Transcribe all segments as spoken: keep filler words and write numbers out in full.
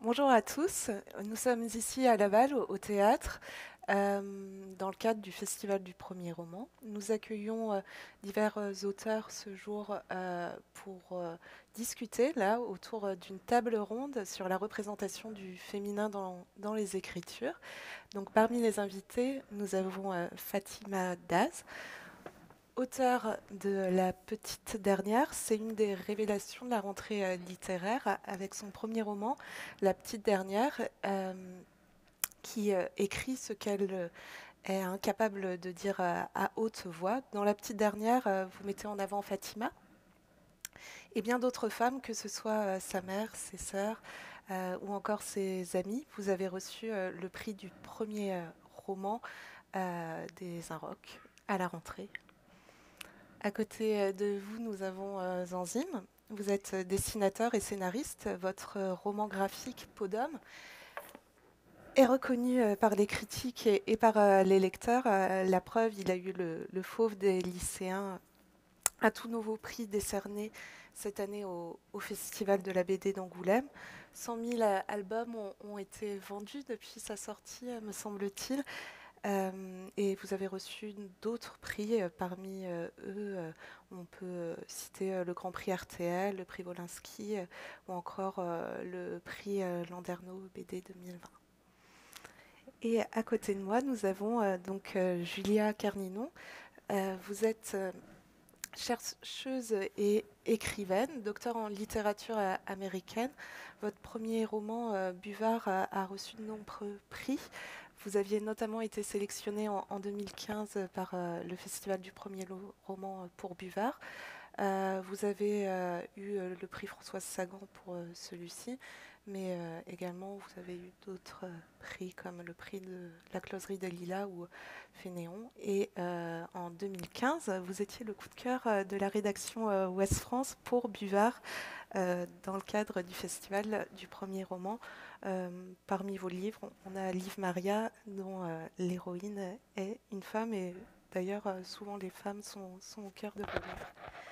Bonjour à tous, nous sommes ici à Laval au, au théâtre euh, dans le cadre du Festival du premier roman. Nous accueillons euh, divers euh, auteurs ce jour euh, pour euh, discuter là autour euh, d'une table ronde sur la représentation du féminin dans, dans les écritures. Donc parmi les invités, nous avons euh, Fatima Daz, auteure de La Petite Dernière. C'est une des révélations de la rentrée euh, littéraire avec son premier roman, La Petite Dernière, euh, qui euh, écrit ce qu'elle euh, est incapable de dire à, à haute voix. Dans La Petite Dernière, euh, vous mettez en avant Fatima et bien d'autres femmes, que ce soit euh, sa mère, ses sœurs euh, ou encore ses amis. Vous avez reçu euh, le prix du premier euh, roman euh, des Inrocks à la rentrée. À côté euh, de vous, nous avons euh, Zanzim. Vous êtes euh, dessinateur et scénariste. Votre euh, roman graphique Peau d'homme est reconnu euh, par les critiques et, et par euh, les lecteurs. Euh, la preuve, il a eu le, le Fauve des lycéens, un tout nouveau prix décerné cette année au, au Festival de la B D d'Angoulême. cent mille euh, albums ont, ont été vendus depuis sa sortie, euh, me semble-t-il. Euh, et vous avez reçu d'autres prix. euh, Parmi euh, eux, euh, on peut euh, citer euh, le Grand Prix R T L, le prix Wolinski euh, ou encore euh, le prix euh, Landerneau B D deux mille vingt. Et à côté de moi, nous avons euh, donc euh, Julia Carninon. Euh, vous êtes euh, chercheuse et écrivaine, docteur en littérature euh, américaine. Votre premier roman, euh, Buvard, a, a reçu de nombreux prix. Vous aviez notamment été sélectionné en, en deux mille quinze par euh, le Festival du premier lo- roman pour Buvard. Euh, vous avez euh, eu euh, le prix Françoise Sagan pour euh, celui-ci, mais euh, également vous avez eu d'autres euh, prix comme le prix de la closerie des Lilas ou Fénéon. Et euh, en deux mille quinze, vous étiez le coup de cœur euh, de la rédaction euh, Ouest France pour Buvard euh, dans le cadre du festival du premier roman. Euh, parmi vos livres, on a Liv Maria, dont euh, l'héroïne est une femme, et d'ailleurs, euh, souvent les femmes sont, sont au cœur de vos livres.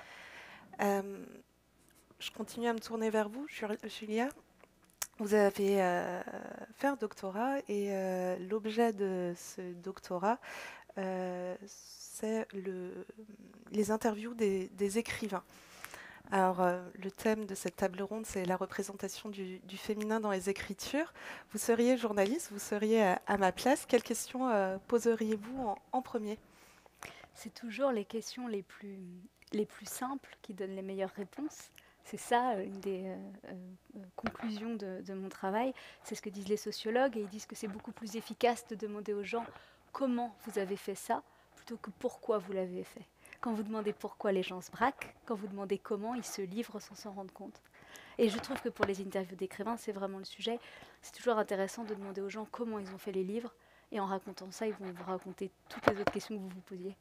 Euh, je continue à me tourner vers vous, Julia. Vous avez euh, fait un doctorat et euh, l'objet de ce doctorat, euh, c'est le, les interviews des, des écrivains. Alors, euh, le thème de cette table ronde, c'est la représentation du, du féminin dans les écritures. Vous seriez journaliste, vous seriez à, à ma place. Quelles questions euh, poseriez-vous en, en premier? C'est toujours les questions les plus, les plus simples qui donnent les meilleures réponses. C'est ça euh, une des euh, euh, conclusions de, de mon travail. C'est ce que disent les sociologues et ils disent que c'est beaucoup plus efficace de demander aux gens comment vous avez fait ça plutôt que pourquoi vous l'avez fait. Quand vous demandez pourquoi, les gens se braquent. Quand vous demandez comment, ils se livrent sans s'en rendre compte. Et je trouve que pour les interviews d'écrivains, c'est vraiment le sujet. C'est toujours intéressant de demander aux gens comment ils ont fait les livres. Et en racontant ça, ils vont vous raconter toutes les autres questions que vous vous posiez.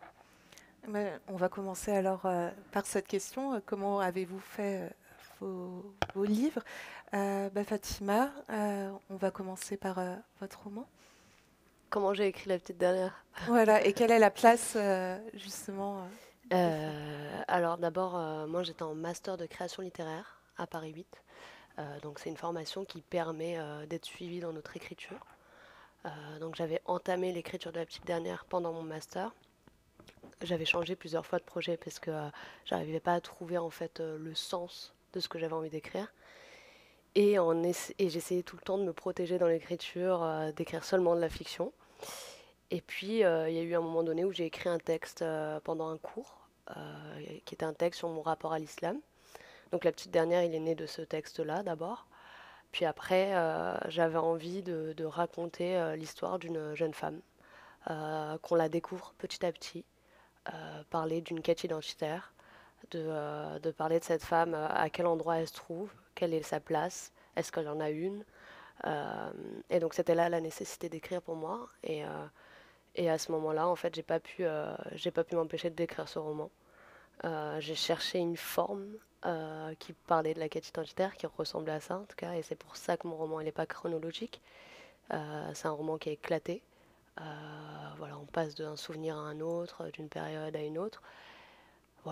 Mais on va commencer alors euh, par cette question. Euh, Comment avez-vous fait euh, vos, vos livres? Euh, bah, Fatima, euh, on va commencer par euh, votre roman. Comment j'ai écrit la petite dernière? Voilà, et quelle est la place euh, justement euh, des femmes? Euh, alors d'abord, euh, moi j'étais en master de création littéraire à Paris huit. Euh, donc c'est une formation qui permet euh, d'être suivi dans notre écriture. Euh, donc j'avais entamé l'écriture de la petite dernière pendant mon master. J'avais changé plusieurs fois de projet parce que euh, j'arrivais pas à trouver en fait euh, le sens de ce que j'avais envie d'écrire. Et, en essa- et j'essayais tout le temps de me protéger dans l'écriture, euh, d'écrire seulement de la fiction. Et puis, euh, il y a eu un moment donné où j'ai écrit un texte euh, pendant un cours, euh, qui était un texte sur mon rapport à l'islam. Donc la petite dernière, il est né de ce texte-là d'abord. Puis après, euh, j'avais envie de, de raconter euh, l'histoire d'une jeune femme, euh, qu'on la découvre petit à petit, euh, parler d'une quête identitaire, de, euh, de parler de cette femme, euh, à quel endroit elle se trouve, quelle est sa place, est-ce qu'elle en a une. Euh, et donc c'était là la nécessité d'écrire pour moi. Et, euh, et à ce moment-là, en fait, j'ai pas pu, euh, j'ai pas pu m'empêcher d'écrire ce roman. Euh, j'ai cherché une forme euh, qui parlait de la quête identitaire, qui ressemblait à ça en tout cas, et c'est pour ça que mon roman il n'est pas chronologique. Euh, c'est un roman qui est éclaté. Euh, voilà, on passe d'un souvenir à un autre, d'une période à une autre. Voilà.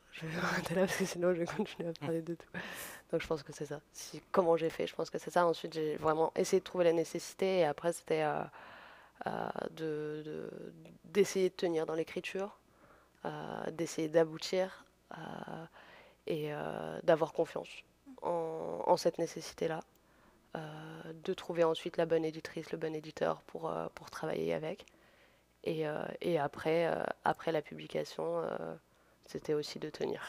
je vais m'arrêter là parce que sinon je vais continuer à parler de tout. Donc je pense que c'est ça. Si, comment j'ai fait, je pense que c'est ça. Ensuite, j'ai vraiment essayé de trouver la nécessité et après, c'était euh, euh, de, de- d'essayer de tenir dans l'écriture, euh, d'essayer d'aboutir euh, et euh, d'avoir confiance en, en cette nécessité-là. Euh, de trouver ensuite la bonne éditrice, le bon éditeur pour, euh, pour travailler avec. Et, euh, et après, euh, après la publication, euh, c'était aussi de tenir.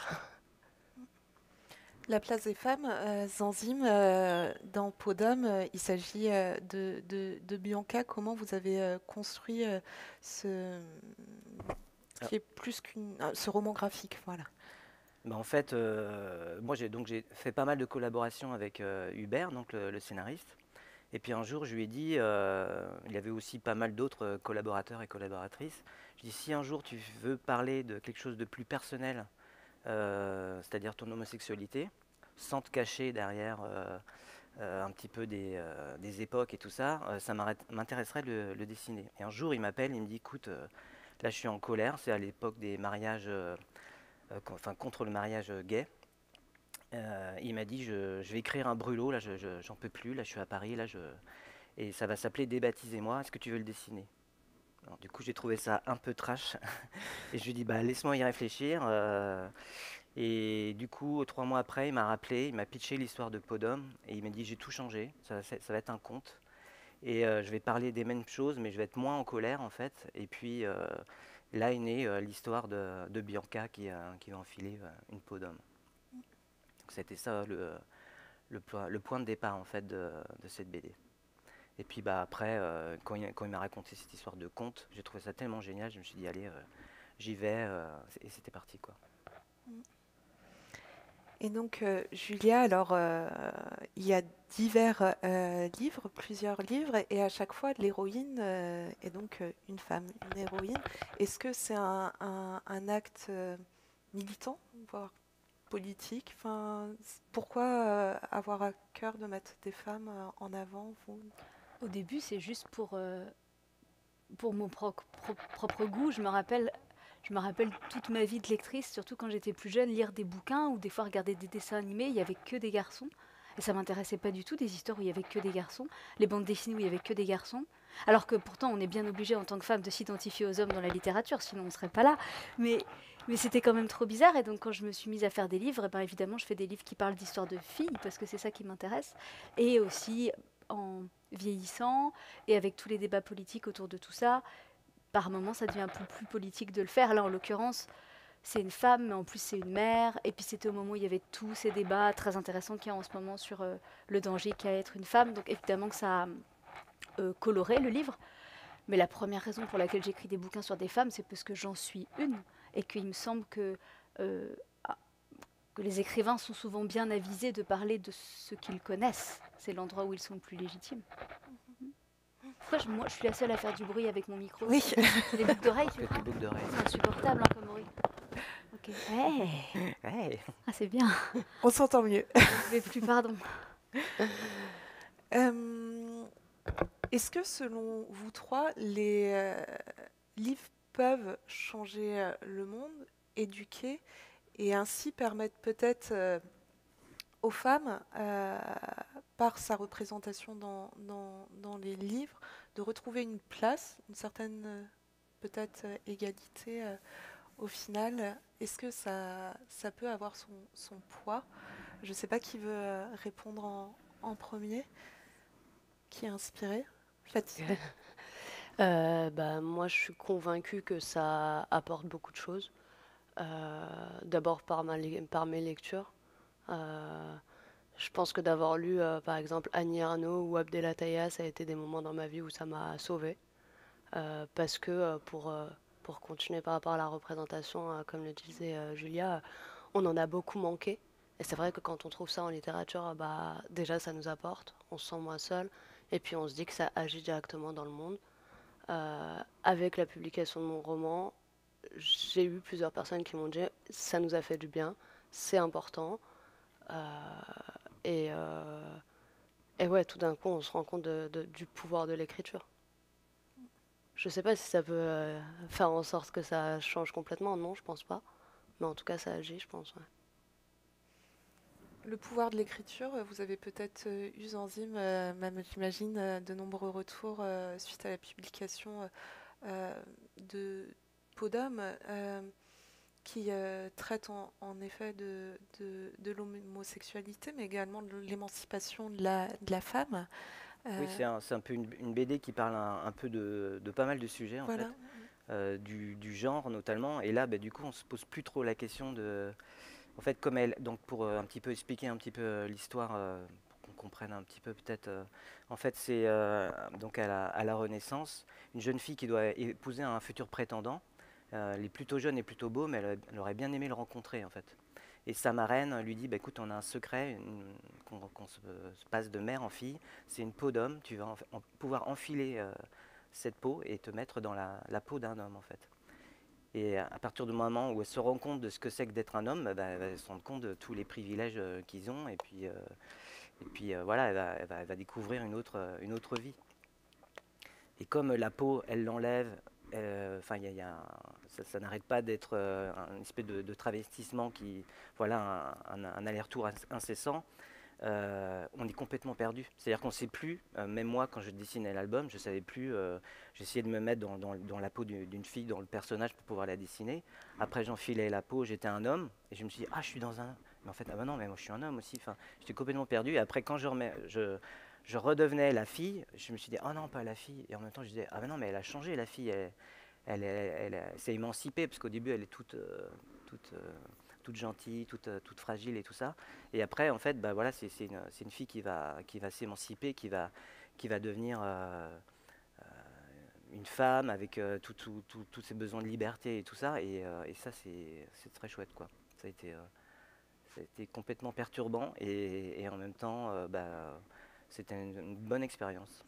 La place des femmes, euh, Zanzim, euh, dans Podum, euh, il s'agit euh, de, de, de Bianca. Comment vous avez euh, construit euh, ce, qui est plus qu'une, euh, ce roman graphique, voilà. Bah, en fait, euh, moi j'ai donc j'ai fait pas mal de collaborations avec euh, Hubert, donc le, le scénariste. Et puis un jour, je lui ai dit, euh, il y avait aussi pas mal d'autres euh, collaborateurs et collaboratrices. Je lui ai dit, si un jour tu veux parler de quelque chose de plus personnel, euh, c'est-à-dire ton homosexualité, sans te cacher derrière euh, euh, un petit peu des, euh, des époques et tout ça, euh, ça m'arrête- m'intéresserait de le, le dessiner. Et un jour, il m'appelle, il me dit, écoute, euh, là je suis en colère, c'est à l'époque des mariages, euh, euh, con- enfin contre le mariage euh, gay. Euh, il m'a dit, je, je vais écrire un brûlot, là je, je- j'en peux plus, là je suis à Paris, là je, et ça va s'appeler Débaptisez-moi, est-ce que tu veux le dessiner? Alors, du coup, j'ai trouvé ça un peu trash. Et je lui ai dit, bah, laisse-moi y réfléchir. euh, et du coup, trois mois après, il m'a rappelé, il m'a pitché l'histoire de Podum. Et il m'a dit, j'ai tout changé, ça, va- ça va être un conte. Et euh, je vais parler des mêmes choses, mais je vais être moins en colère, en fait. Et puis, euh, là est née euh, l'histoire de, de Bianca qui, a- qui va enfiler euh, une peau d'homme. Donc, c'était ça le, le, po- le point de départ, en fait, de, de cette B D. Et puis bah après, euh, quand il, quand il m'a raconté cette histoire de conte, j'ai trouvé ça tellement génial, je me suis dit allez, euh, j'y vais, euh, et c'était parti quoi. Et donc, euh, Julia, alors, euh, il y a divers euh, livres, plusieurs livres, et, et à chaque fois, l'héroïne euh, est donc euh, une femme, une héroïne. Est-ce que c'est un, un- un acte euh, militant, voire politique? Enfin, c- pourquoi euh, avoir à cœur de mettre des femmes euh, en avant, vous? Au début, c'est juste pour, euh, pour mon pro- pro- propre goût. Je me rappelle, je me rappelle toute ma vie de lectrice, surtout quand j'étais plus jeune, lire des bouquins ou des fois regarder des dessins animés. Il y avait que des garçons. Et ça m'intéressait pas du tout, des histoires où il y avait que des garçons, les bandes dessinées où il y avait que des garçons. Alors que pourtant, on est bien obligé en tant que femme de s'identifier aux hommes dans la littérature, sinon on serait pas là. Mais, mais c'était quand même trop bizarre. Et donc, quand je me suis mise à faire des livres, eh ben, évidemment, je fais des livres qui parlent d'histoires de filles, parce que c'est ça qui m'intéresse. Et aussi, en vieillissant, et avec tous les débats politiques autour de tout ça, par moments, ça devient un peu plus politique de le faire. Là, en l'occurrence, c'est une femme, mais en plus, c'est une mère. Et puis, c'était au moment où il y avait tous ces débats très intéressants qu'il y a en ce moment sur euh, le danger qu'a être une femme. Donc, évidemment que ça a euh, coloré le livre. Mais la première raison pour laquelle j'écris des bouquins sur des femmes, c'est parce que j'en suis une. Et qu'il me semble que, euh, ah, que les écrivains sont souvent bien avisés de parler de ce qu'ils connaissent. C'est l'endroit où ils sont le plus légitimes. Pourquoi je, moi, je suis la seule à faire du bruit avec mon micro? Oui, C'est c'est des boucles d'oreilles, tu Peut-être crois? les boucles d'oreilles. C'est insupportable hein, comme bruit. Ok. Hey. Hey. Ah, c'est bien. on s'entend mieux. Mais plus, pardon. Euh, Est-ce que selon vous trois, les euh, livres peuvent changer euh, le monde, éduquer et ainsi permettre peut-être euh, aux femmes, euh, par sa représentation dans, dans- dans les livres, de retrouver une place, une certaine euh, peut-être euh, égalité euh, au final? Est-ce que ça, ça peut avoir son, son poids? Je ne sais pas qui veut euh, répondre en, en premier, qui est inspiré. Fatih. Euh, bah, moi, je suis convaincue que ça apporte beaucoup de choses. Euh, D'abord par, ma le- par mes lectures. Euh, je pense que d'avoir lu, euh, par exemple, Annie Ernaux ou Abdelataya, ça a été des moments dans ma vie où ça m'a sauvée. Euh, parce que, euh, pour, euh, pour continuer par rapport à la représentation, euh, comme le disait euh, Julia, on en a beaucoup manqué. Et c'est vrai que quand on trouve ça en littérature, euh, bah, déjà, ça nous apporte. On se sent moins seul. Et puis, on se dit que ça agit directement dans le monde. Euh, avec la publication de mon roman, j'ai eu plusieurs personnes qui m'ont dit ça nous a fait du bien, c'est important. Euh, et, euh, et ouais, tout d'un coup, on se rend compte de- de- du pouvoir de l'écriture. Je sais pas si ça peut euh, faire en sorte que ça change complètement, non, je pense pas. Mais en tout cas, ça agit, je pense. Ouais. Le pouvoir de l'écriture, euh, vous avez peut-être euh, eu, Zanzim, euh, même j'imagine, euh, de nombreux retours euh, suite à la publication euh, euh, de Peau d'homme, euh, qui euh, traite en, en effet de, de, de l'homosexualité, mais également de l'émancipation de la, de la femme. Oui, Euh, c'est un, c'est un peu une, une B D qui parle un, un peu de, de pas mal de sujets en voilà. fait, euh, du, du genre notamment. Et là, bah, du coup, on se pose plus trop la question de, en fait, comme elle, donc pour euh, un petit peu expliquer un petit peu euh, l'histoire, euh, pour qu'on comprenne un petit peu peut-être. euh, en fait, c'est euh, donc à la, à la Renaissance, une jeune fille qui doit épouser un futur prétendant. Euh, il est plutôt jeune et plutôt beau, mais elle, elle aurait bien aimé le rencontrer en fait. Et sa marraine lui dit, bah, écoute, on a un secret, une- qu'on qu'on se, se passe de mère en fille, c'est une peau d'homme, tu vas en- en- pouvoir enfiler euh, cette peau et te mettre dans la, la peau d'un homme en fait. Et à partir du moment où elle se rend compte de ce que c'est que d'être un homme, bah, elle va se rendre compte de tous les privilèges euh, qu'ils ont, et puis, euh, et puis euh, voilà, elle va, elle va- elle va découvrir une autre, euh, une autre vie. Et comme la peau, elle l'enlève, euh, enfin, il y a- il y a un- ça, ça n'arrête pas d'être euh, un espèce de, de travestissement qui, voilà, un, un- un aller-retour ins- incessant. Euh, on est complètement perdu. C'est-à-dire qu'on ne sait plus, euh, même moi quand je dessinais l'album, je ne savais plus, euh, j'essayais de me mettre dans, dans- dans la peau du- d'une fille, dans le personnage pour pouvoir la dessiner. Après j'enfilais la peau, j'étais un homme, et je me suis dit, ah je suis dans un... Mais en fait, ah ben non, mais moi je suis un homme aussi. Enfin, j'étais complètement perdu. Et après quand je, remets, je, je redevenais la fille, je me suis dit, ah non, pas la fille. Et en même temps je disais, ah ben non, mais elle a changé la fille, elle, elle, elle, elle- elle s'est émancipée, parce qu'au début elle est toute... euh, toute euh, toute gentille, toute, euh, toute fragile et tout ça. Et après, en fait, bah voilà, c'est c'est une, c'est une fille qui va, qui va s'émanciper, qui va, qui va devenir euh, euh, une femme avec euh, tout- tout- tout- tous ses besoins de liberté et tout ça. Et, euh, et ça, c'est c'est très chouette, quoi. Ça a été, euh, ça a été complètement perturbant et, et en même temps, euh, bah, c'était une, une bonne expérience.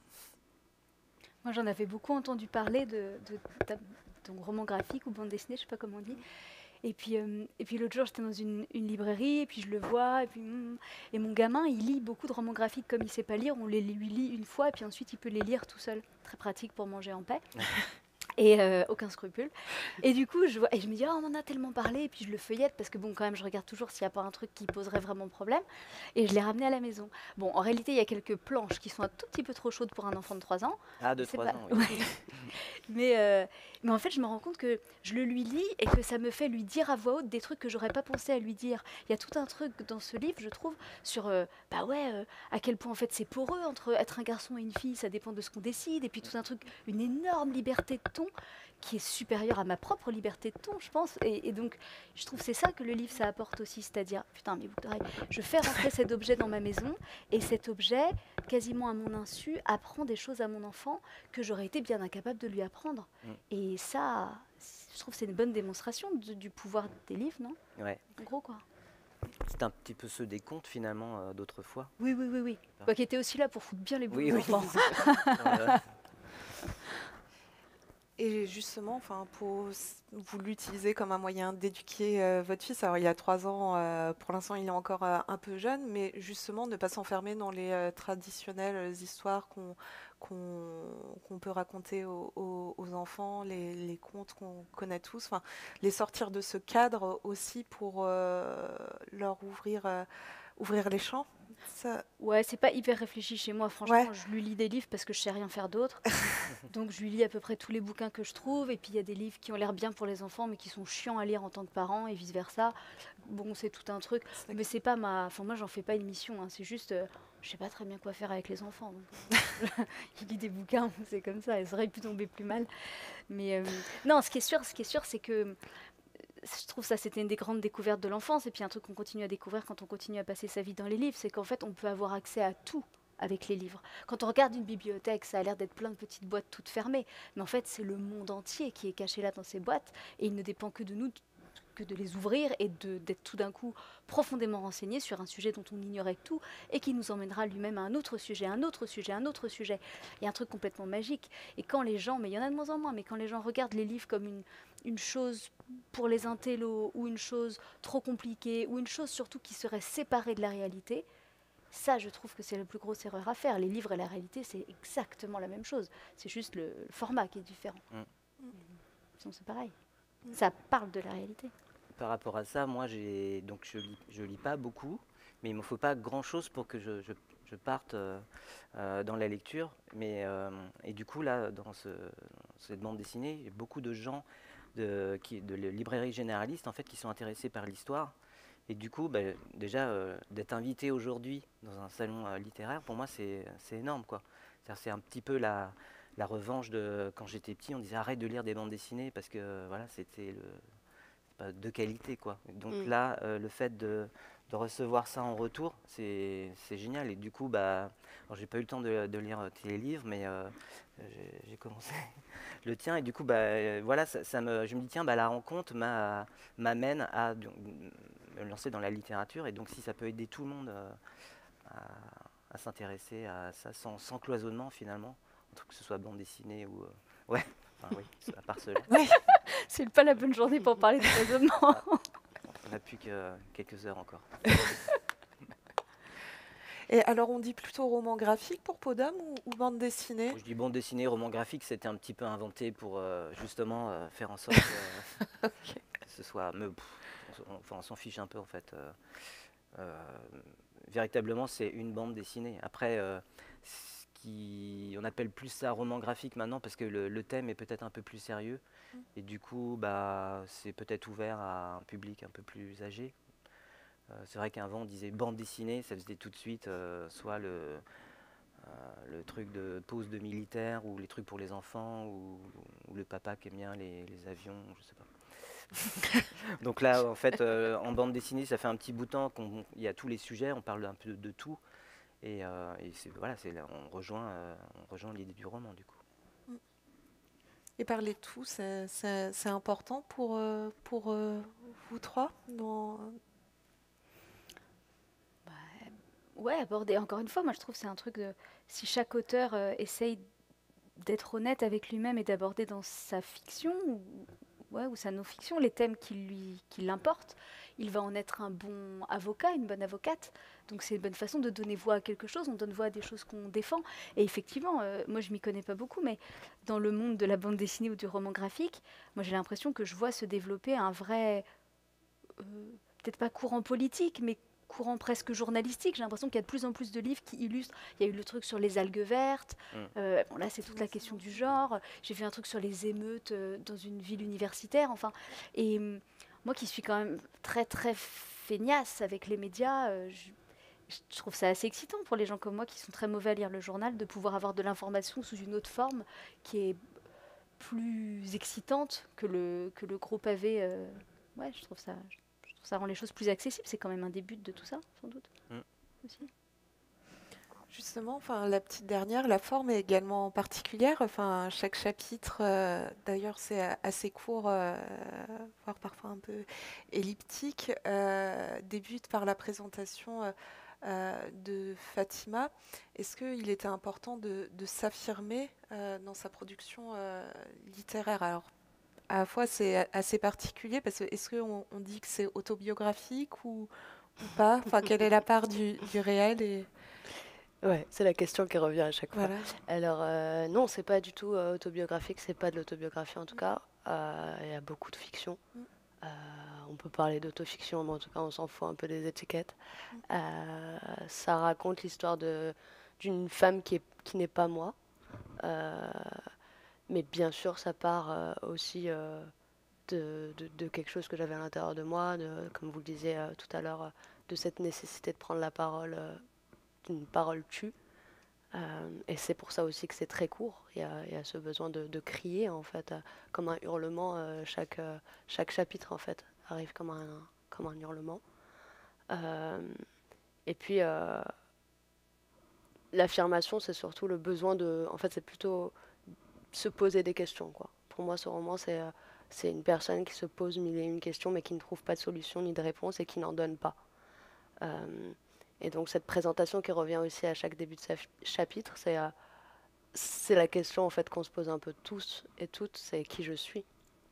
Moi, j'en avais beaucoup entendu parler de, de ta- ton roman graphique ou bande dessinée, je sais pas comment on dit. Et puis, euh, et puis l'autre jour, j'étais dans une, une librairie, et puis je le vois, et puis hmm, et mon gamin, il lit beaucoup de romans graphiques comme il sait pas lire. On les lui lit une fois, et puis ensuite il peut les lire tout seul. Très pratique pour manger en paix. Et euh, aucun scrupule. Et du coup, je, vois, et je me dis, oh, on en a tellement parlé, et puis je le feuillette, parce que bon, quand même, je regarde toujours s'il n'y a pas un truc qui poserait vraiment problème. Et je l'ai ramené à la maison. Bon, en réalité, il y a quelques planches qui sont un tout petit peu trop chaudes pour un enfant de trois ans. Ah, de C'est trois pas- ans, oui. Ouais. Mais, euh, mais en fait, je me rends compte que je le lui lis et que ça me fait lui dire à voix haute des trucs que j'aurais pas pensé à lui dire. Il y a tout un truc dans ce livre, je trouve, sur euh, bah ouais, euh, à quel point en fait c'est poreux entre être un garçon et une fille, ça dépend de ce qu'on décide. Et puis tout un truc, une énorme liberté de ton qui est supérieure à ma propre liberté de ton, je pense. Et, et donc, je trouve que c'est ça que le livre ça apporte aussi, c'est-à-dire, putain, mes boucles d'oreilles, je fais rentrer cet objet dans ma maison et cet objet, quasiment à mon insu, apprend des choses à mon enfant que j'aurais été bien incapable de lui apprendre. Mm. Et ça, je trouve que c'est une bonne démonstration de- du pouvoir des livres, non? Ouais. En gros, quoi. C'est un petit peu ceux des contes, finalement, euh, d'autrefois. Oui, oui, oui, oui. Bah, qui était aussi là pour foutre bien les boules Oui, aux oui. enfants. Voilà. Et justement, enfin, pour, vous l'utilisez comme un moyen d'éduquer euh, votre fils. Alors, il y a trois ans, euh, pour l'instant, il est encore euh, un peu jeune, mais justement, ne pas s'enfermer dans les euh, traditionnelles histoires qu'on qu'on qu'on peut raconter aux, aux- aux enfants, les, les contes qu'on connaît tous. Enfin, les sortir de ce cadre aussi pour euh, leur ouvrir, euh, ouvrir les champs. Ça, Ouais, c'est pas hyper réfléchi chez moi, franchement. ouais. Je lui lis des livres parce que je sais rien faire d'autre. Donc je lui lis à peu près tous les bouquins que je trouve. Et puis il y a des livres qui ont l'air bien pour les enfants, mais qui sont chiants à lire en tant que parents et vice-versa. Bon, c'est tout un truc. C'est- Mais c'est pas ma. Enfin, moi, j'en fais pas une mission, hein. C'est juste. euh, je sais pas très bien quoi faire avec les enfants. Donc, euh, il lit des bouquins, c'est comme ça. Et ça aurait pu tomber plus mal. Mais euh, non, ce qui est sûr, ce qui est sûr, c'est que je trouve ça c'était une des grandes découvertes de l'enfance et puis un truc qu'on continue à découvrir quand on continue à passer sa vie dans les livres, c'est qu'en fait on peut avoir accès à tout avec les livres. Quand on regarde une bibliothèque, ça a l'air d'être plein de petites boîtes toutes fermées, mais en fait c'est le monde entier qui est caché là dans ces boîtes et il ne dépend que de nous que de les ouvrir et de- d'être tout d'un coup profondément renseigné sur un sujet dont on ignorait tout et qui nous emmènera lui-même à un autre sujet, un autre sujet, un autre sujet. Il y a un truc complètement magique. Et quand les gens, mais il y en a de moins en moins, mais quand les gens regardent les livres comme une, une chose pour les intellos ou une chose trop compliquée ou une chose surtout qui serait séparée de la réalité, ça je trouve que c'est la plus grosse erreur à faire. Les livres et la réalité c'est exactement la même chose. C'est juste le, le format qui est différent. Mm. Sinon c'est pareil. Ça parle de la réalité. par rapport à ça, moi, j'ai donc je lis, je lis pas beaucoup, mais il me faut pas grand-chose pour que je, je- je parte euh, euh, dans la lecture. Mais euh, et du coup là, dans ce, cette bande dessinée, il y a beaucoup de gens de, qui, de librairies généralistes en fait qui sont intéressés par l'histoire. Et du coup, bah, déjà euh, d'être invité aujourd'hui dans un salon euh, littéraire, pour moi, c'est c'est énorme, quoi. C'est-à-dire, c'est un petit peu la la revanche de quand j'étais petit, on disait arrête de lire des bandes dessinées parce que voilà, c'était le pas de qualité, quoi. Donc Mm. là, euh, le fait de, de recevoir ça en retour, c'est c'est génial. Et du coup, bah, alors j'ai pas eu le temps de, de lire euh, tes livres, mais euh, j'ai j'ai commencé le tien. Et du coup, bah, euh, voilà, ça, ça me, je me dis tiens, bah, la rencontre m'a- m'amène à donc, me lancer dans la littérature. Et donc, si ça peut aider tout le monde euh, à, à s'intéresser à ça sans, sans cloisonnement finalement, entre que ce soit bande dessinée ou euh, ouais, enfin, oui, à part cela. Oui. C'est pas la bonne journée pour parler de raisonnement. Ah, on n'a plus que quelques heures encore. Et alors, on dit plutôt roman graphique pour Podum ou, ou bande dessinée? Moi, je dis bande dessinée, roman graphique, c'était un petit peu inventé pour euh, justement euh, faire en sorte que, Ok. que ce soit. Mais, pff, on, s- on- enfin, on s'en fiche un peu en fait. euh, euh, véritablement, c'est une bande dessinée. Après, euh, ce qui, on appelle plus ça roman graphique maintenant parce que le, le thème est peut-être un peu plus sérieux. Et du coup, bah, c'est peut-être ouvert à un public un peu plus âgé. Euh, c'est vrai qu'avant, on disait bande dessinée, ça faisait tout de suite euh, soit le, euh, le truc de pose de militaire ou les trucs pour les enfants ou, ou le papa qui aime bien les, les avions, je sais pas. Donc là, en fait, euh, en bande dessinée, ça fait un petit bout de temps qu'il y a tous les sujets, on parle un peu de, de tout. Et, euh, et c'est, voilà, c'est, là, on rejoint, euh, on rejoint l'idée du roman, du coup. Et parler de tout, c'est c'est- c'est important pour, euh, pour euh, vous trois dans... Bah, ouais, aborder, encore une fois, moi je trouve que c'est un truc de. Si chaque auteur euh, essaye d'être honnête avec lui-même et d'aborder dans sa fiction ou, ouais, ou sa non-fiction les thèmes qui lui qui l'importent, il va en être un bon avocat, une bonne avocate. Donc c'est une bonne façon de donner voix à quelque chose, on donne voix à des choses qu'on défend. Et effectivement, euh, moi je m'y connais pas beaucoup, mais dans le monde de la bande dessinée ou du roman graphique, moi j'ai l'impression que je vois se développer un vrai, euh, peut-être pas courant politique, mais courant presque journalistique. J'ai l'impression qu'il y a de plus en plus de livres qui illustrent. Il y a eu le truc sur les algues vertes. Mm. Euh, bon, là, c'est toute la question du genre. J'ai vu un truc sur les émeutes euh, dans une ville universitaire. Enfin, et hum, moi qui suis quand même très très feignasse avec les médias, euh, je, je trouve ça assez excitant pour les gens comme moi qui sont très mauvais à lire le journal de pouvoir avoir de l'information sous une autre forme qui est plus excitante que le, que le gros pavé. euh. Ouais, je trouve ça, je trouve ça rend les choses plus accessibles. C'est quand même un des buts de tout ça, sans doute. Mm. Aussi. Justement, enfin, la petite dernière, la forme est également particulière. Enfin, chaque chapitre, euh, d'ailleurs, c'est a- assez court, euh, voire parfois un peu elliptique, euh, débute par la présentation euh, euh, de Fatima. Est-ce qu'il était important de, de s'affirmer euh, dans sa production euh, littéraire? Alors, à la fois, c'est a- assez particulier parce que est-ce qu'on on dit que c'est autobiographique ou, ou pas? Enfin, quelle est la part du, du réel et Ouais, c'est la question qui revient à chaque fois. voilà. Alors, euh, non, c'est pas du tout euh, autobiographique, c'est pas de l'autobiographie en tout cas. Euh, Il y a beaucoup de fiction. Mm. Euh, on peut parler d'autofiction, mais en tout cas, on s'en fout un peu des étiquettes. Mm. Euh, ça raconte l'histoire de d'une femme qui est, qui n'est pas moi. Euh, mais bien sûr, ça part euh, aussi euh, de, de- de quelque chose que j'avais à l'intérieur de moi, de, comme vous le disiez euh, tout à l'heure, euh, de cette nécessité de prendre la parole, euh, d'une parole tue. Euh, et c'est pour ça aussi que c'est très court. Il y a, il y a ce besoin de, de crier, en fait, euh, comme un hurlement. euh, chaque, euh, chaque chapitre, en fait, arrive comme un, comme un hurlement. Euh, et puis, euh, l'affirmation, c'est surtout le besoin de... En fait, c'est plutôt se poser des questions, quoi. Pour moi, ce roman, c'est euh, c'est une personne qui se pose mille et une questions, mais qui ne trouve pas de solution ni de réponse et qui n'en donne pas. Euh, et donc, cette présentation qui revient aussi à chaque début de sa- chapitre, c'est euh, c'est la question en fait qu'on se pose un peu tous et toutes, c'est qui je suis,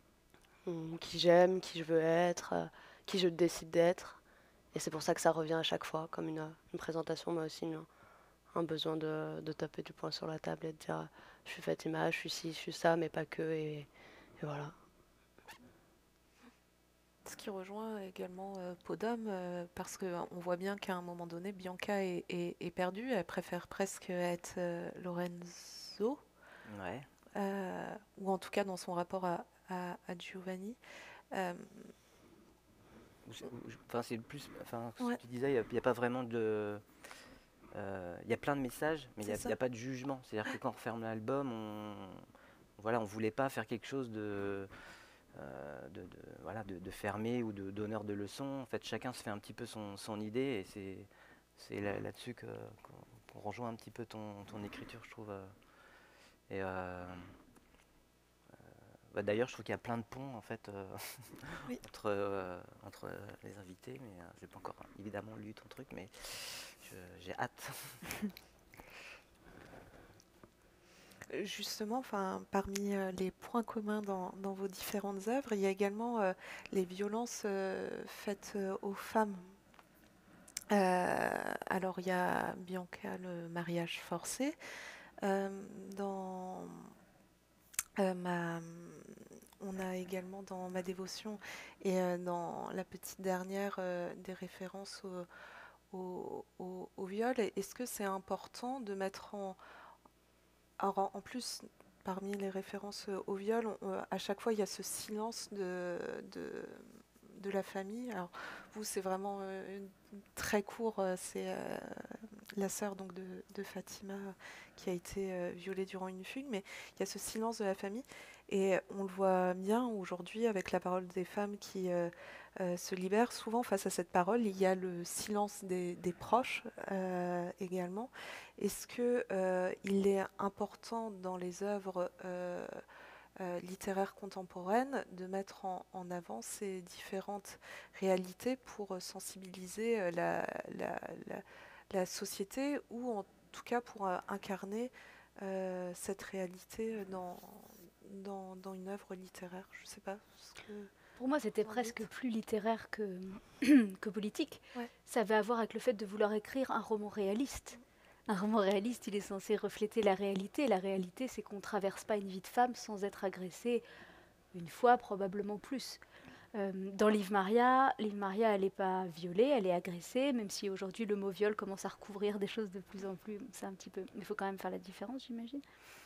Hum, qui j'aime, qui je veux être, euh, qui je décide d'être. Et c'est pour ça que ça revient à chaque fois, comme une, une présentation, mais aussi une- un besoin de, de taper du poing sur la table et de dire je suis Fatima, je suis ci, je suis ça, mais pas que. Et, et voilà. Ce qui rejoint également euh, Podum, euh, parce qu'on voit bien qu'à un moment donné, Bianca est, est- est perdue. Elle préfère presque être euh, Lorenzo, Ouais. euh, ou en tout cas dans son rapport à, à- à Giovanni. Euh, Ou c'est- ou je- Enfin, c'est plus. Enfin, ce ouais, que tu disais, il n'y a, pas vraiment de. euh, Il y a plein de messages, mais il n'y c'est a, il y ça. a pas de jugement. C'est-à-dire que quand on referme l'album, on. Voilà, on voulait pas faire quelque chose de. euh, de, de- voilà, de, de fermé ou de donneur de leçons. En fait, chacun se fait un petit peu son, son idée et c'est c'est là, là-dessus que, qu'on, qu'on rejoint un petit peu ton, ton écriture, je trouve. euh. Et euh, bah, d'ailleurs, je trouve qu'il y a plein de ponts en fait euh, Oui. entre, euh, entre les invités, mais euh, j'ai pas encore évidemment lu ton truc, mais je- j'ai hâte. Euh, Justement, enfin, parmi euh, les points communs dans, dans vos différentes œuvres, il y a également euh, les violences euh, faites euh, aux femmes. Euh, alors, il y a Bianca, le mariage forcé. Euh, dans euh, ma, on a également dans ma dévotion et euh, dans la petite dernière euh, des références au, au- au- au viol. Et Est-ce que c'est important de mettre en, alors, en en plus, parmi les références euh, au viol, on- euh, à chaque fois, il y a ce silence de, de, de la famille. Alors, vous, c'est vraiment euh, une- très court. euh, C'est euh, la sœur donc de, de Fatima qui a été euh, violée durant une fugue, mais il y a ce silence de la famille. Et on le voit bien aujourd'hui avec la parole des femmes qui euh, euh, se libèrent. Souvent, face à cette parole, il y a le silence des, des proches euh, également. Est-ce que euh, il est important dans les œuvres euh, euh, littéraires contemporaines de mettre en, en avant ces différentes réalités pour euh, sensibiliser euh, la, la, la- la société ou en tout cas pour euh, incarner euh, cette réalité dans, dans, dans une œuvre littéraire? Je ne sais pas ce que Pour moi, c'était vous en presque dites. plus littéraire que, que politique. Ouais. Ça avait à voir avec le fait de vouloir écrire un roman réaliste. Un roman réaliste, il est censé refléter la réalité. La réalité, c'est qu'on ne traverse pas une vie de femme sans être agressé une fois, probablement plus. Euh, dans Liv Maria, Liv Maria, elle n'est pas violée, elle est agressée, même si aujourd'hui le mot viol commence à recouvrir des choses de plus en plus. C'est un petit peu. Il faut quand même faire la différence, j'imagine.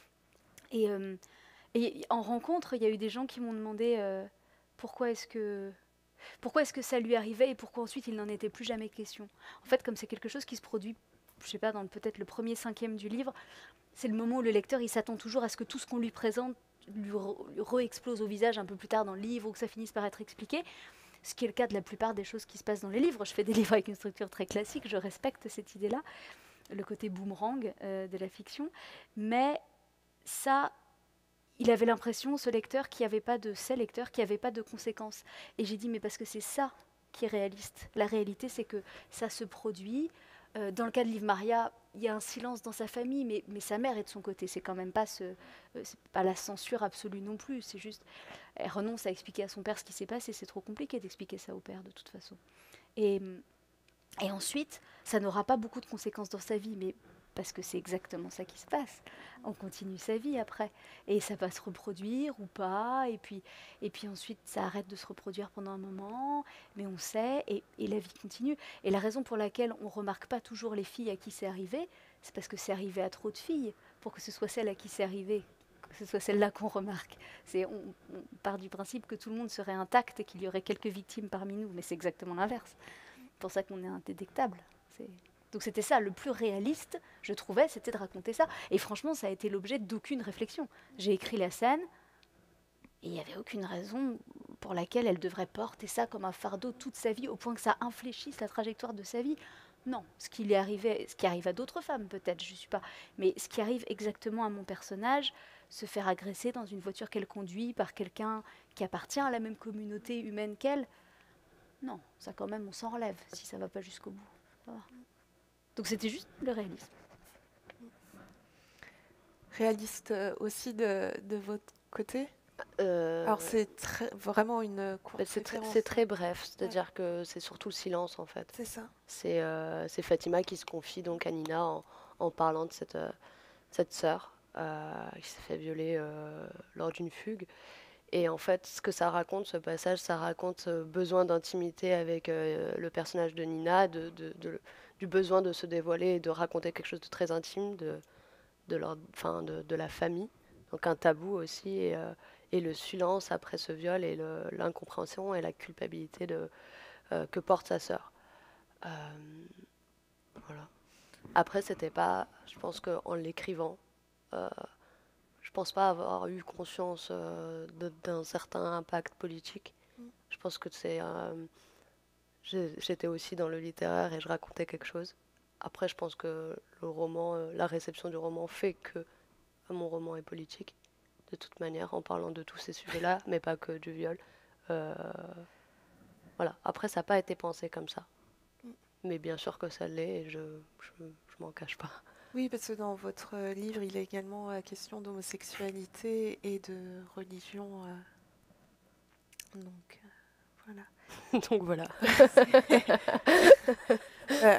Et, euh, et en rencontre, il y a eu des gens qui m'ont demandé euh, pourquoi est-ce que pourquoi est-ce que ça lui arrivait et pourquoi ensuite il n'en était plus jamais question. En fait, comme c'est quelque chose qui se produit, je sais pas, dans le- peut-être le premier cinquième du livre, c'est le moment où le lecteur il s'attend toujours à ce que tout ce qu'on lui présente lui, re- lui re-explose au visage un peu plus tard dans le livre ou que ça finisse par être expliqué. Ce qui est le cas de la plupart des choses qui se passent dans les livres. Je fais des livres avec une structure très classique, je respecte cette idée-là, le côté boomerang euh, de la fiction. Mais ça, il avait l'impression, ce lecteur, qu'il n'y avait pas de ces lecteurs, qu'il n'y avait pas de conséquences. Et j'ai dit, mais parce que c'est ça qui est réaliste. La réalité, c'est que ça se produit. Euh, dans le cas de Liv Maria, il y a un silence dans sa famille, mais, mais sa mère est de son côté. C'est quand même pas, ce, euh, c'est pas la censure absolue non plus. C'est juste, elle renonce à expliquer à son père ce qui s'est passé. C'est trop compliqué d'expliquer ça au père, de toute façon. Et, et ensuite, ça n'aura pas beaucoup de conséquences dans sa vie, mais parce que c'est exactement ça qui se passe. On continue sa vie après. Et ça va se reproduire ou pas. Et puis, et puis ensuite, ça arrête de se reproduire pendant un moment. Mais on sait, et, et la vie continue. Et la raison pour laquelle on ne remarque pas toujours les filles à qui c'est arrivé, c'est parce que c'est arrivé à trop de filles pour que ce soit celle à qui c'est arrivé, que ce soit celle-là qu'on remarque. C'est, on, on part du principe que tout le monde serait intact et qu'il y aurait quelques victimes parmi nous. Mais c'est exactement l'inverse. C'est pour ça qu'on est indétectable. C'est... Donc c'était ça, le plus réaliste, je trouvais, c'était de raconter ça. Et franchement, ça a été l'objet d'aucune réflexion. J'ai écrit la scène, et il n'y avait aucune raison pour laquelle elle devrait porter ça comme un fardeau toute sa vie, au point que ça infléchisse la trajectoire de sa vie. Non, ce qui lui arrivait, ce qui arrive à d'autres femmes peut-être, je ne suis pas, mais ce qui arrive exactement à mon personnage, se faire agresser dans une voiture qu'elle conduit par quelqu'un qui appartient à la même communauté humaine qu'elle, non, ça quand même, on s'en relève si ça ne va pas jusqu'au bout. Ça va. Donc c'était juste le réalisme. Réaliste euh, aussi de, de votre côté? Euh, Alors c'est très- vraiment une courte bah, c'est tr- référence, c'est hein. très bref, c'est-à-dire que c'est surtout le silence en fait. C'est ça. C'est euh, c'est Fatima qui se confie donc à Nina en, en parlant de cette, euh, cette sœur euh, qui s'est fait violer euh, lors d'une fugue. Et en fait, ce que ça raconte, ce passage, ça raconte ce besoin d'intimité avec euh, le personnage de Nina, de, de- de- du besoin de se dévoiler et de raconter quelque chose de très intime de, de, leur, enfin, de, de la famille. Donc un tabou aussi, et, euh, et le silence après ce viol, et le- l'incompréhension et la culpabilité de, euh, que porte sa sœur. Euh, voilà. Après, c'était pas, je pense qu'en l'écrivant, euh, je pense pas avoir eu conscience euh, de- d'un certain impact politique. Mm. Je pense que c'est, euh, j'ai- j'étais aussi dans le littéraire et je racontais quelque chose. Après, je pense que le roman, euh, la réception du roman fait que euh, mon roman est politique, de toute manière, en parlant de tous ces sujets-là, mais pas que du viol. Euh, voilà. Après, ça n'a pas été pensé comme ça. Mm. Mais bien sûr que ça l'est et je, je, je m'en cache pas. Oui, parce que dans votre euh, livre, il est également euh, question d'homosexualité et de religion. euh, donc, euh, voilà. Donc voilà. Euh,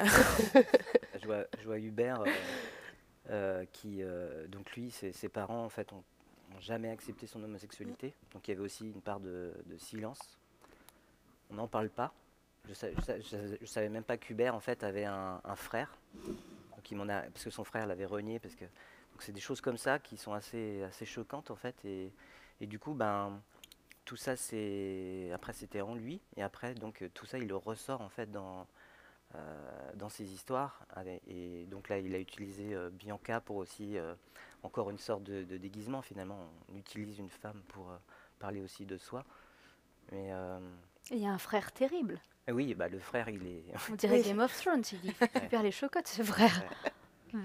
Je vois, je vois Hubert euh, euh, qui, euh, donc lui, ses, ses parents en fait ont, ont jamais accepté son homosexualité. Donc il y avait aussi une part de, de silence. On n'en parle pas. Je, sa- je sa- je- je savais même pas qu'Hubert en fait avait un, un frère. Donc il m'en a, parce que son frère l'avait renié, parce que donc c'est des choses comme ça qui sont assez, assez choquantes en fait. Et, et du coup, ben tout ça, c'est après c'était en lui, et après donc euh, tout ça il le ressort en fait dans euh, dans ses histoires. Avec- et donc là il a utilisé euh, Bianca pour aussi euh, encore une sorte de, de déguisement finalement. On utilise une femme pour euh, parler aussi de soi. Mais euh, Il y a un frère terrible. ah oui, bah le frère il est On dirait Oui. Game of Thrones, il dit ouais, super les chocottes, ce frère. ouais.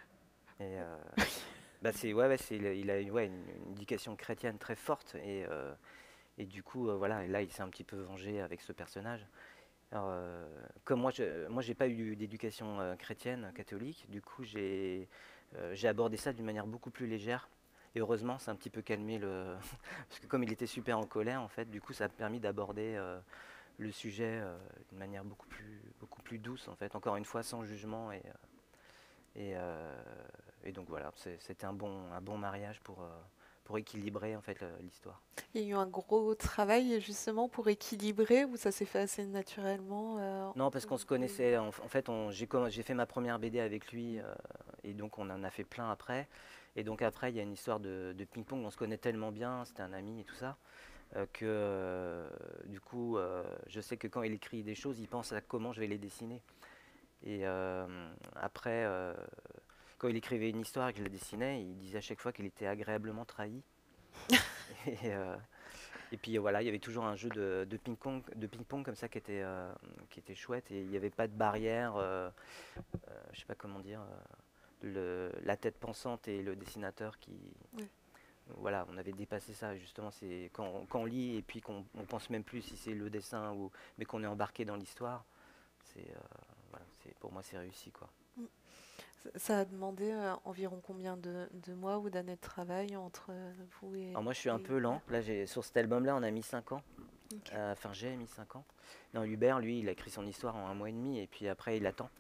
Et euh, bah c'est ouais, ouais c'est il a une, ouais, une, une éducation chrétienne très forte et euh, et du coup euh, voilà, et là il s'est un petit peu vengé avec ce personnage. Alors, euh, comme moi, je moi j'ai pas eu d'éducation euh, chrétienne, catholique, du coup j'ai euh, j'ai abordé ça d'une manière beaucoup plus légère. Et heureusement, c'est un petit peu calmé le parce que comme il était super en colère, en fait, du coup, ça a permis d'aborder euh, le sujet euh, d'une manière beaucoup plus beaucoup plus douce, en fait. Encore une fois, sans jugement et euh, et, euh, et donc voilà, c'est- c'était un bon un bon mariage pour euh, pour équilibrer en fait le- l'histoire. il y a eu un gros travail justement pour équilibrer, ou ça s'est fait assez naturellement euh, Non, parce entre qu'on se vous et- connaissait. En, en fait, on- j'ai comm- j'ai fait ma première B D avec lui, euh, et donc on en a fait plein après. Et donc après, il y a une histoire de, de ping-pong. On se connaît tellement bien, c'était un ami et tout ça, euh, que euh, du coup, euh, je sais que quand il écrit des choses, il pense à comment je vais les dessiner. Et euh, après, euh, quand il écrivait une histoire et que je la dessinais, il disait à chaque fois qu'il était agréablement trahi. Et, euh, et puis euh, voilà, il y avait toujours un jeu de, de ping-pong, de ping-pong comme ça qui était, euh, qui était chouette, et il n'y avait pas de barrière, euh, euh, je sais pas comment dire, euh, le- la tête pensante et le dessinateur qui, Oui. voilà, on avait dépassé ça justement. C'est quand, on- quand on lit et puis qu'on on pense même plus si c'est le dessin ou, mais qu'on est embarqué dans l'histoire, c'est, euh, voilà, c'est pour moi c'est réussi quoi. Mm. Ça ça a demandé euh, environ combien de, de mois ou d'années de travail entre euh, vous et, Alors moi je suis un et peu lent. Hubert? Là j'ai sur cet album-là on a mis cinq ans. Ok. Euh, Enfin j'ai mis cinq ans. Non, Hubert lui il a écrit son histoire en un mois et demi et puis après il attend.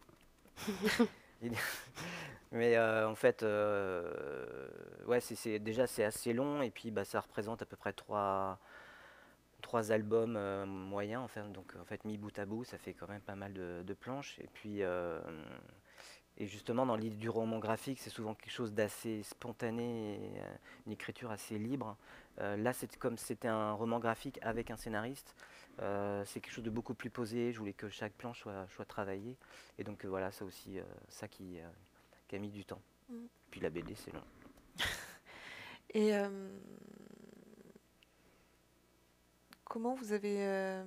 Il- Mais euh, en fait, euh, ouais, c'est c'est- déjà c'est assez long et puis bah, ça représente à peu près trois, trois albums euh, moyens. Enfin, donc en fait, mis bout à bout, ça fait quand même pas mal de, de planches. Et puis, euh, et justement, dans l'idée du roman graphique, c'est souvent quelque chose d'assez spontané, et, euh, une écriture assez libre. Euh, là, c'est comme c'était un roman graphique avec un scénariste. Euh, c'est quelque chose de beaucoup plus posé. Je voulais que chaque planche soit, soit travaillée. Et donc euh, voilà, ça aussi, euh, ça qui, euh, qui a mis du temps. Mm. Puis la B D, c'est long. Et euh, comment vous avez euh,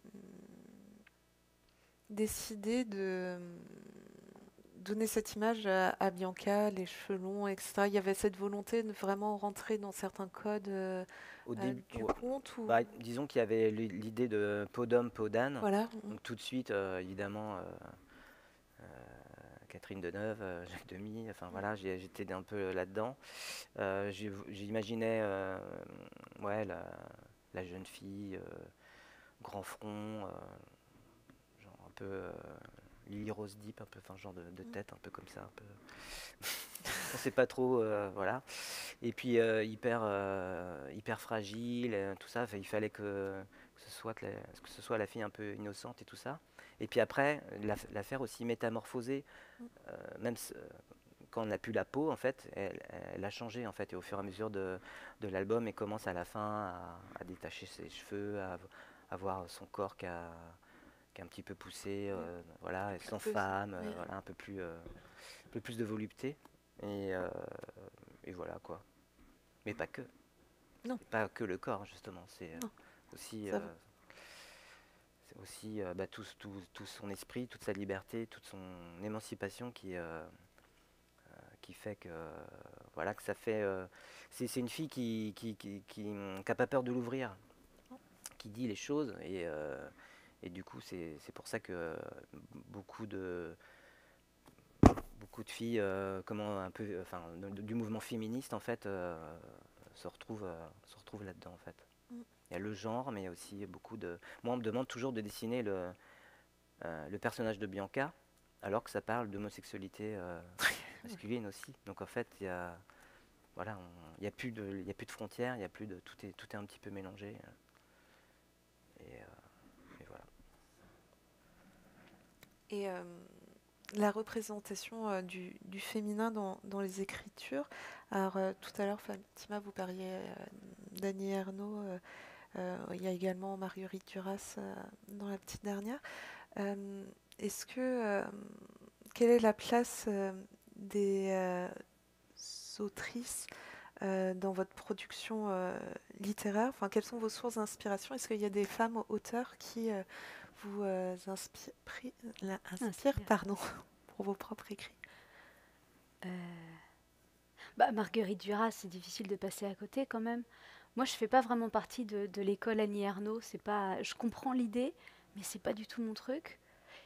décidé de donner cette image à, à Bianca, les cheveux longs, et cetera. Il y avait cette volonté de vraiment rentrer dans certains codes euh, Au euh, début, du ouais, conte ou bah, disons qu'il y avait l'i- l'idée de peau d'homme, peau d'âne. voilà. Mm. Donc tout de suite, euh, évidemment, euh, euh, Catherine Deneuve, euh, Jacques Demy, enfin voilà, j'ai- j'étais un peu là-dedans. Euh, j'ai- J'imaginais euh, ouais, la, la jeune fille, euh, grand front, euh, genre un peu euh, Lily Rose Deep, un peu, enfin genre de, de Mm. tête un peu comme ça, un peu. On sait pas trop, euh, voilà. Et puis euh, hyper, euh, hyper fragile, euh, tout ça. Enfin, il fallait que, que ce soit que, la, que ce soit la fille un peu innocente et tout ça. Et puis après, la, la faire aussi métamorphoser, euh, même s- quand on n'a plus la peau, en fait, elle, elle a changé en fait. Et au fur et à mesure de, de l'album, elle commence à la fin à, à détacher ses cheveux, à, à voir son corps qui a, qui a un petit peu poussé, euh, voilà, et sans peu, femme, euh, oui. voilà, un peu plus, euh, un peu plus de volupté. Et, euh, et voilà quoi. Mais pas que. Non. C'est pas que le corps, justement. C'est euh, Non, aussi, ça euh, va. c'est aussi euh, bah, tout, tout, tout son esprit, toute sa liberté, toute son émancipation qui, euh, euh, qui fait que, euh, voilà, que ça fait. euh, c'est c'est une fille qui qui, qui, qui, hum, qui a pas peur de l'ouvrir, qui dit les choses. Et, euh, et du coup, c'est c'est pour ça que euh, beaucoup de, beaucoup de filles, euh, comment un peu, enfin, de- du mouvement féministe, en fait, euh, se retrouvent, euh, se retrouvent là-dedans, en fait. Mm. Il y a le genre, mais il y a aussi beaucoup de. Moi, on me demande toujours de dessiner le, euh, le personnage de Bianca, alors que ça parle d'homosexualité euh, masculine aussi. Donc en fait, il y a, voilà, on- il y a plus de, il y a plus de frontières, il y a plus de, tout est, tout est un petit peu mélangé. euh, Et, euh, et voilà. Et euh, la représentation euh, du, du féminin dans, dans les écritures. Alors, euh, tout à l'heure, Fatima, vous parliez euh, d'Annie Ernaux. euh, euh, il y a également Marguerite Duras euh, dans la petite dernière. Euh, Est-ce que euh, quelle est la place euh, des euh, autrices euh, dans votre production euh, littéraire? Enfin, quelles sont vos sources d'inspiration? Est-ce qu'il y a des femmes auteurs qui euh, vous euh, inspirent, la- inspirent, Inspire. pardon, pour vos propres écrits? Euh, Bah, Marguerite Duras, c'est difficile de passer à côté quand même. Moi, je fais pas vraiment partie de, de l'école Annie Ernaux. C'est pas, je comprends l'idée, mais c'est pas du tout mon truc.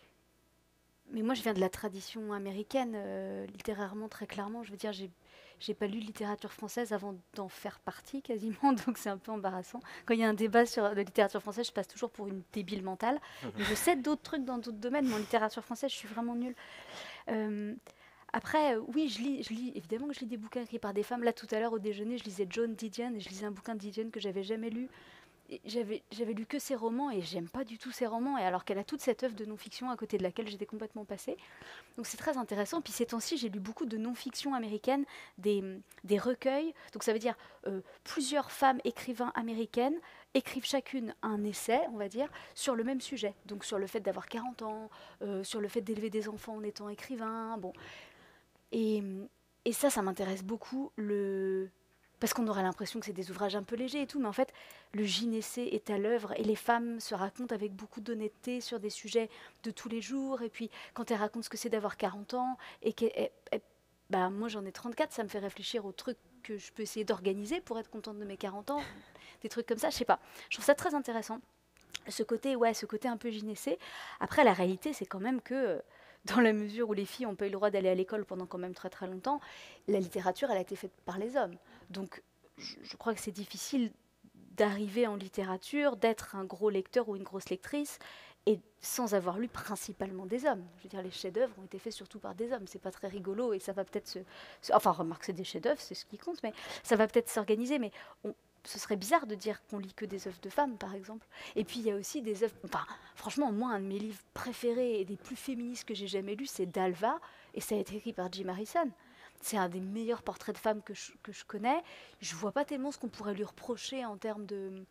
Mais moi, je viens de la tradition américaine, euh, littérairement, très clairement. Je veux dire, j'ai, j'ai pas lu de littérature française avant d'en faire partie quasiment, donc c'est un peu embarrassant. Quand il y a un débat sur la littérature française, je passe toujours pour une débile mentale. Mais je sais d'autres trucs dans d'autres domaines, mais en littérature française, je suis vraiment nulle. Euh, Après, euh, oui, je lis, je lis, évidemment que je lis des bouquins écrits par des femmes. Là, tout à l'heure, au déjeuner, je lisais Joan Didion et je lisais un bouquin de Didion que j'avais jamais lu. Et J'avais, j'avais lu que ses romans et j'aime pas du tout ses romans. Et alors qu'elle a toute cette œuvre de non-fiction à côté de laquelle j'étais complètement passée. Donc c'est très intéressant. Puis ces temps-ci, j'ai lu beaucoup de non-fiction américaine, des, des recueils. Donc ça veut dire euh, plusieurs femmes écrivains américaines écrivent chacune un essai, on va dire, sur le même sujet. Donc sur le fait d'avoir quarante ans, euh, sur le fait d'élever des enfants en étant écrivain. Bon, et, et ça, ça m'intéresse beaucoup, le... parce qu'on aurait l'impression que c'est des ouvrages un peu légers et tout, mais en fait, le gynécée est à l'œuvre et les femmes se racontent avec beaucoup d'honnêteté sur des sujets de tous les jours. Et puis, quand elles racontent ce que c'est d'avoir quarante ans, et que bah, moi j'en ai trente-quatre, ça me fait réfléchir aux trucs que je peux essayer d'organiser pour être contente de mes quarante ans, des trucs comme ça, je sais pas. Je trouve ça très intéressant. Ce côté, ouais, ce côté un peu gynécée. Après, la réalité, c'est quand même que, euh, dans la mesure où les filles n'ont pas eu le droit d'aller à l'école pendant quand même très très longtemps, la littérature, elle a été faite par les hommes. Donc, je, je crois que c'est difficile d'arriver en littérature, d'être un gros lecteur ou une grosse lectrice, et sans avoir lu principalement des hommes. Je veux dire, les chefs-d'œuvre ont été faits surtout par des hommes. C'est pas très rigolo et ça va peut-être se, se- enfin, remarque, c'est des chefs-d'œuvre, c'est ce qui compte, mais ça va peut-être s'organiser. Mais on- ce serait bizarre de dire qu'on lit que des œuvres de femmes, par exemple. Et puis il y a aussi des œuvres. Enfin, franchement, moi, un de mes livres préférés et des plus féministes que j'ai jamais lus, c'est Dalva, et ça a été écrit par Jim Harrison. C'est un des meilleurs portraits de femmes que je, que je connais. Je vois pas tellement ce qu'on pourrait lui reprocher en termes de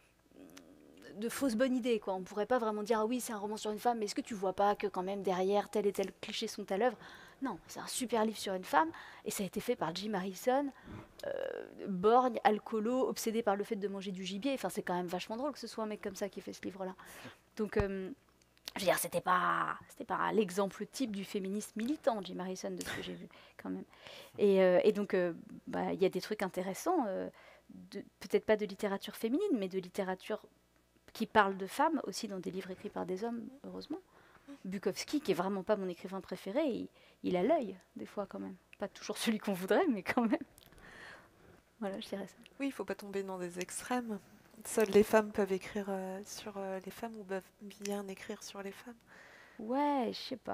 de fausses bonnes idées, quoi. On pourrait pas vraiment dire ah oui c'est un roman sur une femme, mais est-ce que tu vois pas que quand même derrière tel et tel cliché sont à l'œuvre? Non, c'est un super livre sur une femme et ça a été fait par Jim Harrison, euh, borgne, alcoolo, obsédé par le fait de manger du gibier. Enfin c'est quand même vachement drôle que ce soit un mec comme ça qui fait ce livre-là. Donc euh, je veux dire c'était pas c'était pas l'exemple type du féministe militant Jim Harrison de ce que j'ai vu quand même. Et, euh, et donc euh, bah il y a des trucs intéressants. Euh, de- peut-être pas de littérature féminine, mais de littérature qui parle de femmes aussi dans des livres écrits par des hommes, heureusement. Bukowski, qui est vraiment pas mon écrivain préféré, il, il a l'œil, des fois quand même. Pas toujours celui qu'on voudrait, mais quand même. Voilà, je dirais ça. Oui, il ne faut pas tomber dans des extrêmes. Seules les femmes peuvent écrire euh, sur euh, les femmes ou peuvent bien écrire sur les femmes. Ouais, je sais pas.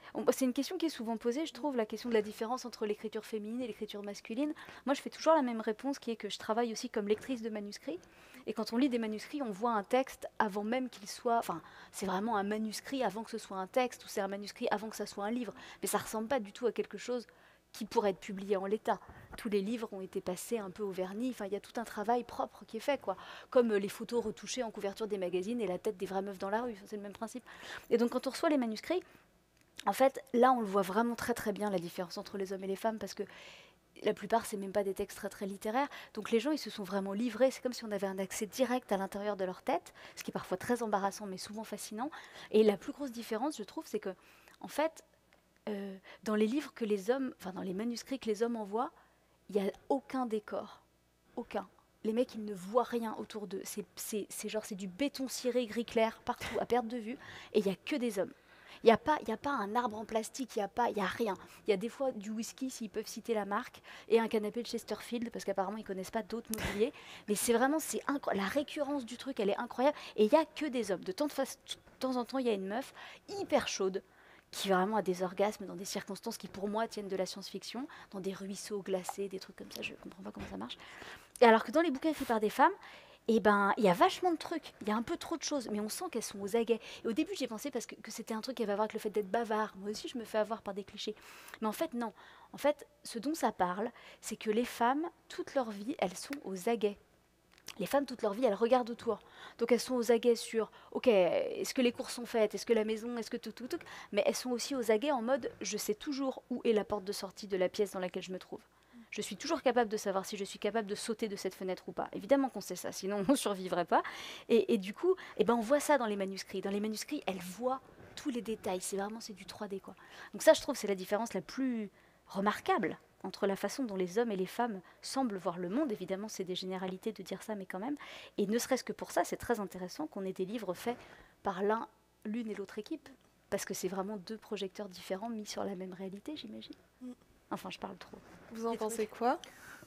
On- C'est une question qui est souvent posée, je trouve, la question de la différence entre l'écriture féminine et l'écriture masculine. Moi, je fais toujours la même réponse, qui est que je travaille aussi comme lectrice de manuscrits. Et quand on lit des manuscrits, on voit un texte avant même qu'il soit... Enfin, c'est vraiment un manuscrit avant que ce soit un texte, ou c'est un manuscrit avant que ça soit un livre. Mais ça ne ressemble pas du tout à quelque chose qui pourrait être publié en l'état. Tous les livres ont été passés un peu au vernis. Enfin, il y a tout un travail propre qui est fait, quoi. Comme euh, les photos retouchées en couverture des magazines et la tête des vraies meufs dans la rue. Enfin, c'est le même principe. Et donc, quand on reçoit les manuscrits, en fait, là, on le voit vraiment très très bien, la différence entre les hommes et les femmes, parce que la plupart, c'est même pas des textes très très littéraires. Donc les gens, ils se sont vraiment livrés. C'est comme si on avait un accès direct à l'intérieur de leur tête, ce qui est parfois très embarrassant, mais souvent fascinant. Et la plus grosse différence, je trouve, c'est que, en fait, euh, dans les livres que les hommes, enfin dans les manuscrits que les hommes envoient, il n'y a aucun décor, aucun. Les mecs, ils ne voient rien autour d'eux. C'est, c'est, c'est genre, c'est du béton ciré gris clair partout, à perte de vue, et il n'y a que des hommes. Il n'y a, pas- y a pas un arbre en plastique, il n'y a, pas- y a rien. Il y a des fois du whisky, s'ils peuvent citer la marque, et un canapé de Chesterfield, parce qu'apparemment, ils ne connaissent pas d'autres mobiliers. Mais c'est vraiment, c'est incro- la récurrence du truc, elle est incroyable. Et il n'y a que des hommes. De temps, de fa- de temps en temps, il y a une meuf hyper chaude, qui vraiment a des orgasmes dans des circonstances qui, pour moi, tiennent de la science-fiction, dans des ruisseaux glacés, des trucs comme ça, je ne comprends pas comment ça marche. Et alors que dans les bouquins écrits par des femmes, eh ben, il y a vachement de trucs, il y a un peu trop de choses, mais on sent qu'elles sont aux aguets. Et au début, j'ai pensé parce que, que c'était un truc qui avait à voir avec le fait d'être bavard. Moi aussi, je me fais avoir par des clichés. Mais en fait, non. En fait, ce dont ça parle, c'est que les femmes, toute leur vie, elles sont aux aguets. Les femmes, toute leur vie, elles regardent autour. Donc elles sont aux aguets sur, ok, est-ce que les courses sont faites, est-ce que la maison, est-ce que tout, tout, tout. Mais elles sont aussi aux aguets en mode, je sais toujours où est la porte de sortie de la pièce dans laquelle je me trouve. Je suis toujours capable de savoir si je suis capable de sauter de cette fenêtre ou pas. Évidemment qu'on sait ça, sinon on ne survivrait pas. Et, et du coup, eh ben on voit ça dans les manuscrits. Dans les manuscrits, elles voient tous les détails. C'est vraiment c'est du trois D, quoi. Donc ça, je trouve, c'est la différence la plus remarquable entre la façon dont les hommes et les femmes semblent voir le monde. Évidemment, c'est des généralités de dire ça, mais quand même. Et ne serait-ce que pour ça, c'est très intéressant qu'on ait des livres faits par l'un, l'une et l'autre équipe. Parce que c'est vraiment deux projecteurs différents mis sur la même réalité, j'imagine. Enfin, je parle trop. Vous en Des pensez trucs. quoi?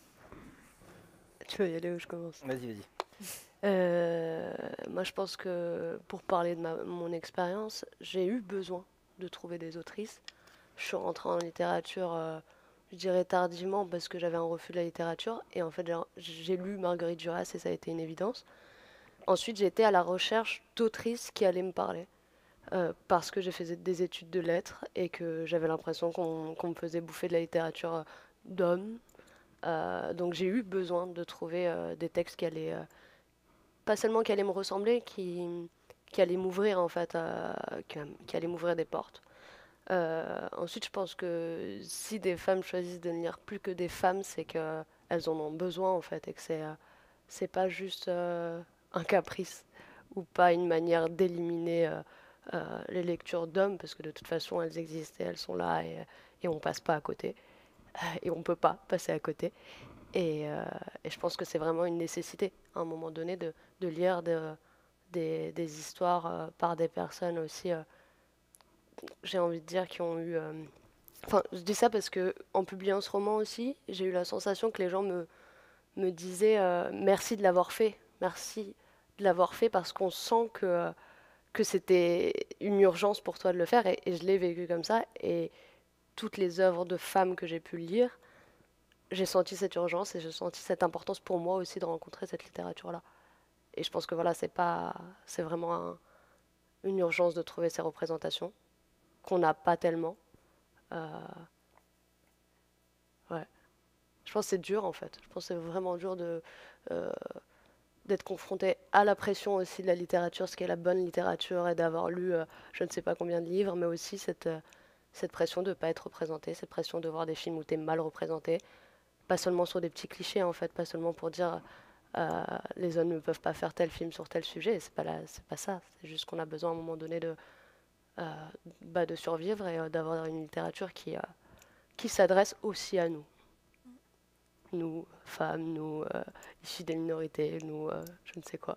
Tu veux y aller où je commence? Vas-y, vas-y. Euh, Moi, je pense que pour parler de ma- mon expérience, j'ai eu besoin de trouver des autrices. Je suis rentrée en littérature, euh, je dirais tardivement, parce que j'avais un refus de la littérature. Et en fait, j'ai j'ai lu Marguerite Duras et ça a été une évidence. Ensuite, j'ai été à la recherche d'autrices qui allaient me parler. Euh, parce que j'ai fait des études de lettres et que j'avais l'impression qu'on qu'on me faisait bouffer de la littérature euh, d'hommes. Euh, donc j'ai eu besoin de trouver euh, des textes qui allaient, euh, pas seulement qui allaient me ressembler, qui, qui allaient m'ouvrir en fait, euh, qui, qui allaient m'ouvrir des portes. Euh, ensuite, je pense que si des femmes choisissent de ne lire plus que des femmes, c'est qu'elles en ont besoin en fait et que c'est euh, c'est pas juste euh, un caprice ou pas une manière d'éliminer euh, euh, les lectures d'hommes parce que de toute façon elles existent et elles sont là et, et on passe pas à côté et on peut pas passer à côté. Et, euh, et je pense que c'est vraiment une nécessité à un moment donné de, de lire de- des, des histoires euh, par des personnes aussi, euh, j'ai envie de dire, qui ont eu... euh, Enfin, je dis ça parce que en publiant ce roman aussi, j'ai eu la sensation que les gens me, me disaient euh, merci de l'avoir fait, merci de l'avoir fait parce qu'on sent que, euh, que c'était une urgence pour toi de le faire et, et je l'ai vécu comme ça. Et toutes les œuvres de femmes que j'ai pu lire, j'ai senti cette urgence et j'ai senti cette importance pour moi aussi de rencontrer cette littérature-là. Et je pense que voilà, c'est pas, c'est vraiment un- une urgence de trouver ces représentations qu'on n'a pas tellement. Euh, ouais. Je pense que c'est dur en fait. Je pense que c'est vraiment dur de, euh, d'être confronté à la pression aussi de la littérature, ce qu'est la bonne littérature, et d'avoir lu euh, je ne sais pas combien de livres, mais aussi cette, euh, cette pression de ne pas être représenté, cette pression de voir des films où tu es mal représenté, pas seulement sur des petits clichés en fait, pas seulement pour dire euh, les hommes ne peuvent pas faire tel film sur tel sujet, c'est pas, la- c'est pas ça, c'est juste qu'on a besoin à un moment donné de, euh, bah, de survivre et euh, d'avoir une littérature qui, euh, qui s'adresse aussi à nous. Nous, femmes, nous, euh, issus des minorités, nous, euh, je ne sais quoi.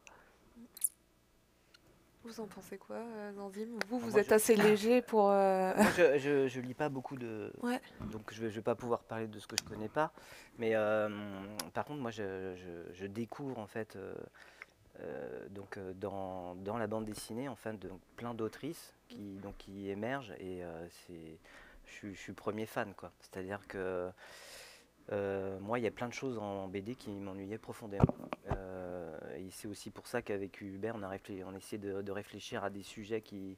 Vous en pensez quoi, euh, Nandim? Vous, vous Moi, êtes je- assez léger pour... euh, Moi, je, je, je lis pas beaucoup de... Ouais. Donc, je vais, je vais pas pouvoir parler de ce que je connais pas. Mais euh, par contre, moi, je, je, je découvre, en fait, euh, euh, donc euh, dans, dans la bande dessinée, en fait, donc, plein d'autrices qui, donc, qui émergent et euh, c'est, je, suis- je suis premier fan, quoi. C'est-à-dire que euh, moi, il y a plein de choses en B D qui m'ennuyaient profondément. Euh, et c'est aussi pour ça qu'avec Hubert, on a réfléchi, on a essayé de, de réfléchir à des sujets qui,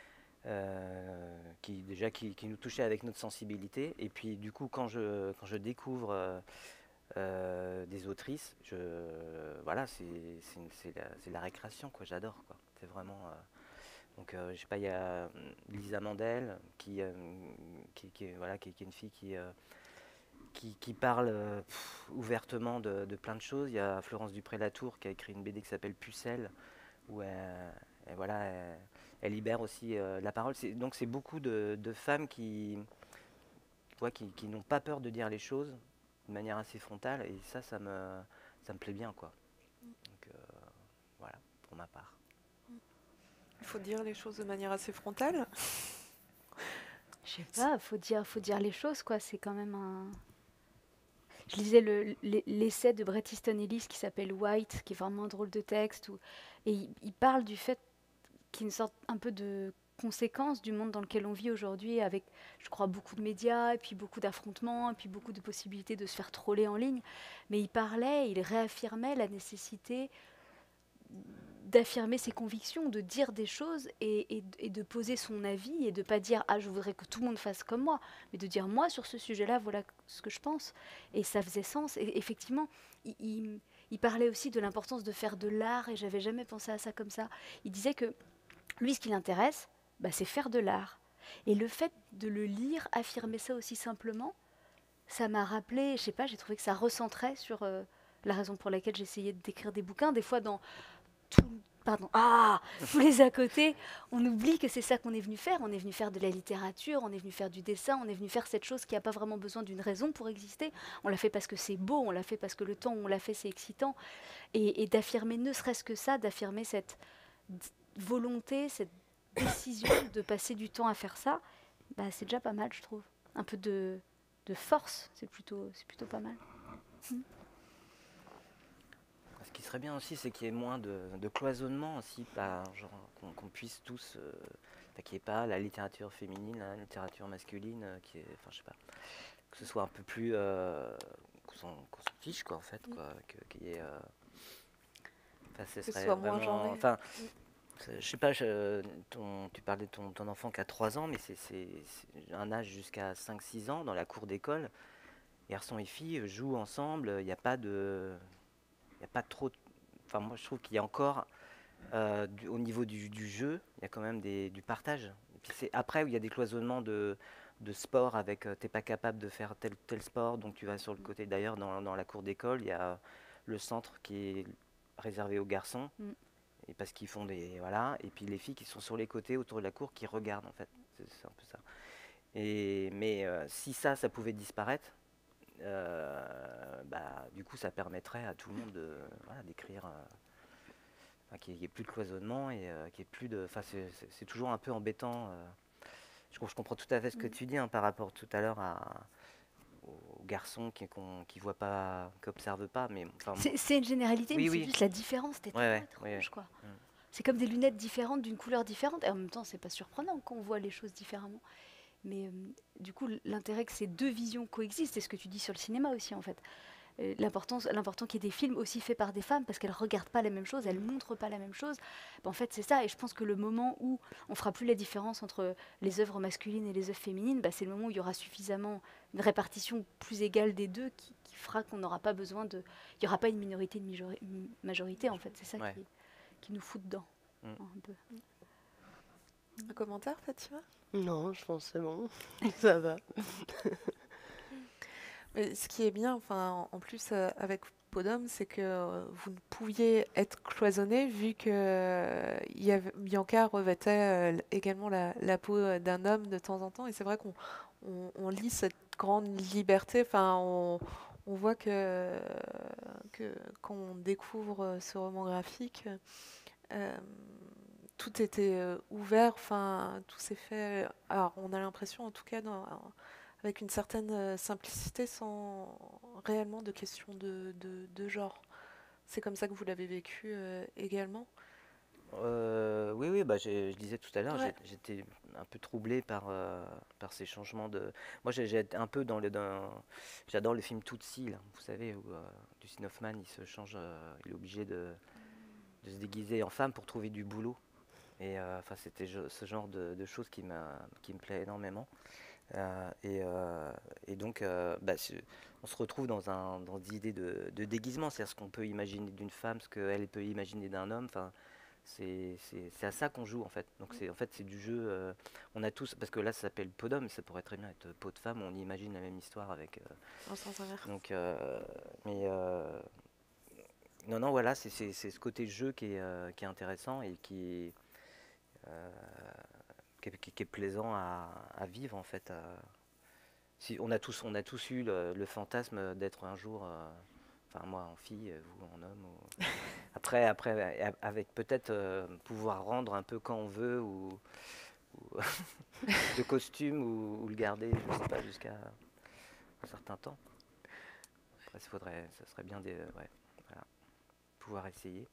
euh, qui déjà qui, qui nous touchaient avec notre sensibilité. Et puis du coup, quand je, quand je découvre euh, euh, des autrices, je, voilà, c'est c'est une- c'est la, c'est la récréation, quoi. J'adore, quoi. C'est vraiment. euh, donc, euh, je sais pas, il y a hum, Lisa Mandel qui, euh, qui, qui est- voilà, qui, qui est une fille qui, euh, qui, qui parle euh, pff, ouvertement de, de plein de choses. Il y a Florence Dupré-Latour qui a écrit une B D qui s'appelle Pucelle, où elle, elle- voilà, elle, elle libère aussi euh, la parole. C'est- donc c'est beaucoup de, de femmes qui, ouais, qui, qui n'ont pas peur de dire les choses de manière assez frontale, et ça, ça me, ça me plaît bien, quoi. Donc euh, voilà, pour ma part. Il faut dire les choses de manière assez frontale. Je sais pas, faut dire, faut dire les choses, quoi. C'est quand même un. Je lisais le- l'e- l'essai de Bret Easton Ellis qui s'appelle White, qui est vraiment un drôle de texte, où- et il, il parle du fait qu'il y a une sorte un peu de conséquence du monde dans lequel on vit aujourd'hui, avec, je crois, beaucoup de médias, et puis beaucoup d'affrontements, et puis beaucoup de possibilités de se faire troller en ligne. Mais il parlait, il réaffirmait la nécessité d'affirmer ses convictions, de dire des choses et, et- et de poser son avis et de pas dire ah je voudrais que tout le monde fasse comme moi, mais de dire moi sur ce sujet-là voilà ce que je pense, et ça faisait sens. Et effectivement, il, il- il parlait aussi de l'importance de faire de l'art, et j'avais jamais pensé à ça comme ça. Il disait que lui ce qui l'intéresse, bah, c'est faire de l'art, et le fait de le lire affirmer ça aussi simplement, ça m'a rappelé, je sais pas, j'ai trouvé que ça recentrait sur euh, la raison pour laquelle j'essayais d'écrire des bouquins. Des fois dans tout- pardon, ah, tous les à côté, on oublie que c'est ça qu'on est venu faire. On est venu faire de la littérature, on est venu faire du dessin, on est venu faire cette chose qui n'a pas vraiment besoin d'une raison pour exister. On l'a fait parce que c'est beau, on l'a fait parce que le temps où on l'a fait c'est excitant. Et, et d'affirmer, ne serait-ce que ça, d'affirmer cette d- volonté, cette décision de passer du temps à faire ça, bah, c'est déjà pas mal, je trouve. Un peu de, de force, c'est plutôt, c'est plutôt pas mal. Ce qui serait bien aussi, c'est qu'il y ait moins de, de cloisonnement aussi, pas, genre, qu'on qu'on puisse tous, euh, enfin, qu'il n'y ait pas la littérature féminine, la littérature masculine, euh, qui est, enfin, je sais pas, que ce soit un peu plus, euh, qu'on s'en qu'on s'en fiche, quoi, en fait, quoi, que- qu'il y ait, euh, enfin, ce Que ce serait soit moins vraiment, genré. enfin, c'est- je sais pas, je- ton, tu parlais de ton, ton enfant qui a trois ans, mais c'est c'est- c'est un âge jusqu'à cinq six ans dans la cour d'école. Garçons et filles jouent ensemble, il n'y a pas de, il y a pas trop, de- enfin, moi, je trouve qu'il y a encore Euh, du- au niveau du, du jeu, il y a quand même des, du partage. Et puis c'est après où il y a des cloisonnements de, de sport avec euh, t'es pas capable de faire tel tel sport, donc tu vas sur le côté. D'ailleurs, dans, dans la cour d'école, il y a le centre qui est réservé aux garçons, Mm. et parce qu'ils font des voilà, et puis les filles qui sont sur les côtés autour de la cour qui regardent en fait. C'est c'est un peu ça. Et mais euh, si ça, ça pouvait disparaître. euh, bah, du coup, ça permettrait à tout le monde de voilà, d'écrire. euh, Enfin, qu'il n'y ait plus de cloisonnement et euh, qu'il n'y ait plus de. Enfin, c'est c'est- c'est toujours un peu embêtant. euh. Je, com- je comprends tout à fait ce que Mm. tu dis hein, par rapport tout à l'heure à, aux garçons qui ne voient pas, qui n'observent pas. Mais enfin, moi- C'est c'est une généralité, oui, mais c'est oui, juste la différence, c'était ouais, tellement ouais, ouais, ouais. étrange, quoi. Mm. C'est comme des lunettes différentes d'une couleur différente. Et en même temps, c'est pas surprenant qu'on voit les choses différemment. Mais euh, du coup, l'intérêt que ces deux visions coexistent, c'est ce que tu dis sur le cinéma aussi, en fait. Euh, l'importance- L'important qu'il y ait des films aussi faits par des femmes, parce qu'elles regardent pas la même chose, elles montrent pas la même chose. Ben, en fait, c'est ça. Et je pense que le moment où on fera plus la différence entre les œuvres masculines et les œuvres féminines, ben, c'est le moment où il y aura suffisamment une répartition plus égale des deux qui, qui fera qu'on n'aura pas besoin de. Il n'y aura pas une minorité, une majori- une majorité, en fait. C'est ça Ouais. qui, qui nous fout dedans. Mm. hein, un peu. Un commentaire, Fatima? Non, je pense que c'est bon. Ça va. Mais ce qui est bien, enfin, en en plus euh, avec Podum, c'est que euh, vous ne pouviez être cloisonné vu que euh, il y avait- Bianca revêtait euh, également la, la peau euh, d'un homme de temps en temps. Et c'est vrai qu'on on, on lit cette grande liberté. Enfin, on, on voit que, que quand on découvre euh, ce roman graphique, euh, tout était euh, ouvert. Enfin, tout s'est fait. Alors, on a l'impression, en tout cas, dans, avec une certaine euh, simplicité, sans réellement de question de, de, de genre. C'est comme ça que vous l'avez vécu euh, également? Euh, oui, oui, bah, j'ai- je disais tout à l'heure, Ouais. j'ai- j'étais un peu troublé par, euh, par ces changements de. Moi, j'ai j'ai été un peu dans le. dans- J'adore le film Tootsie, là, vous savez, où euh, Dustin Hoffman, il se change, euh, il est obligé de, de se déguiser en femme pour trouver du boulot. Et euh, enfin, c'était je- ce genre de, de choses qui m'a, qui me plaît énormément. Euh, et, euh, et donc, euh, bah, c'est- on se retrouve dans un, dans des idées de, de déguisement, c'est-à-dire ce qu'on peut imaginer d'une femme, ce qu'elle peut imaginer d'un homme. Enfin, c'est c'est- c'est à ça qu'on joue en fait. Donc c'est en fait c'est du jeu. Euh, on a tous parce que là ça s'appelle peau d'homme, mais ça pourrait très bien être peau de femme. On imagine la même histoire avec. euh, En sens inverse. donc euh, mais euh, non non voilà c'est c'est- c'est ce côté jeu qui est euh, qui est intéressant et qui est, euh, qui est, qui est- qui est plaisant à, à vivre en fait. à- si on a tous on a tous eu le, le fantasme d'être un jour. euh, Enfin, moi en fille, vous en homme. ou- Après, après, a- avec peut-être euh, pouvoir rendre un peu quand on veut ou, ou le costume ou, ou le garder, je sais pas, jusqu'à un certain temps. Après, ça faudrait, ça serait bien de, ouais, voilà, pouvoir essayer.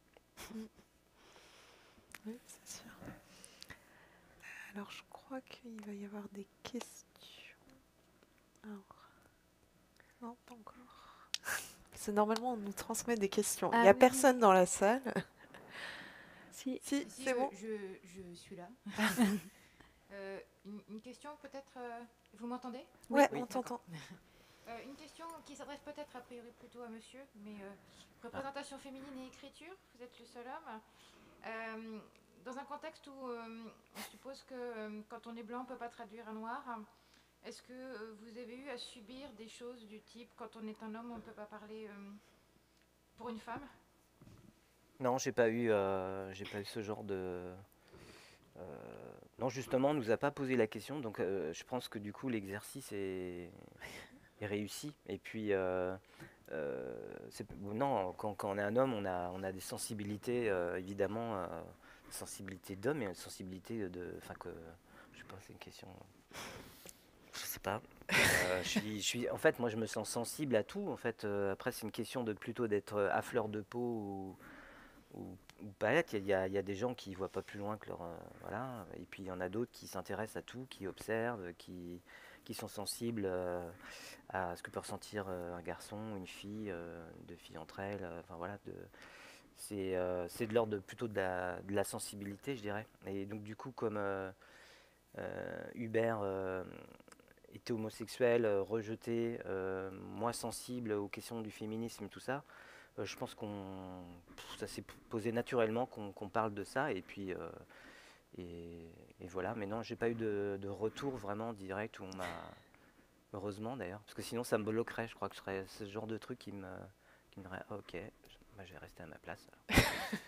Oui, c'est sûr. Alors, je crois qu'il va y avoir des questions. Alors, non, pas encore. C'est normalement, on nous transmet des questions. Il Ah n'y a oui, personne dans la salle. Si. Si, Si, c'est je, bon. je, je suis là. Euh, une, une question peut-être. euh, vous m'entendez? Ouais, Oui. on t'entend. Euh, Une question qui s'adresse peut-être a priori plutôt à monsieur, mais euh, représentation féminine et écriture, vous êtes le seul homme. Euh, dans un contexte où euh, on suppose que euh, quand on est blanc, on ne peut pas traduire un noir, est-ce que euh, vous avez eu à subir des choses du type quand on est un homme, on ne peut pas parler euh, pour une femme? Non, j'ai pas eu, euh, j'ai pas eu ce genre de. euh, non, justement, on nous a pas posé la question, donc euh, je pense que du coup l'exercice est, est réussi. Et puis, euh, euh, c'est- non, quand, quand on est un homme, on a, on a des sensibilités, euh, évidemment, euh, sensibilité d'homme et une sensibilité de, enfin que, je sais pas, c'est une question, je sais pas. Euh, je suis, je suis, en fait, moi, je me sens sensible à tout. En fait, Euh, après, c'est une question de plutôt d'être euh, à fleur de peau ou, ou, ou pas être. Il y a, il y a des gens qui voient pas plus loin que leur, euh, voilà. Et puis il y en a d'autres qui s'intéressent à tout, qui observent, qui, qui sont sensibles euh, à ce que peut ressentir euh, un garçon, une fille, euh, deux filles entre elles. euh, Enfin voilà, de, c'est, euh, c'est de l'ordre de- plutôt de la, de la sensibilité, je dirais. Et donc du coup, comme euh, euh, Hubert euh, était homosexuel, euh, rejeté, euh, moins sensible aux questions du féminisme et tout ça, euh, je pense qu'on pff, ça s'est p- posé naturellement qu'on qu'on parle de ça et puis euh, et, et voilà. Mais non, j'ai pas eu de, de retour vraiment direct où on m'a heureusement d'ailleurs parce que sinon ça me bloquerait. Je crois que ce serait ce genre de truc qui me qui me dirait ah, ok, je, bah, je vais rester à ma place. alors.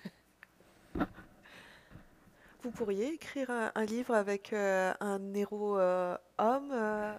Vous pourriez écrire un, un livre avec euh, un héros euh, homme euh,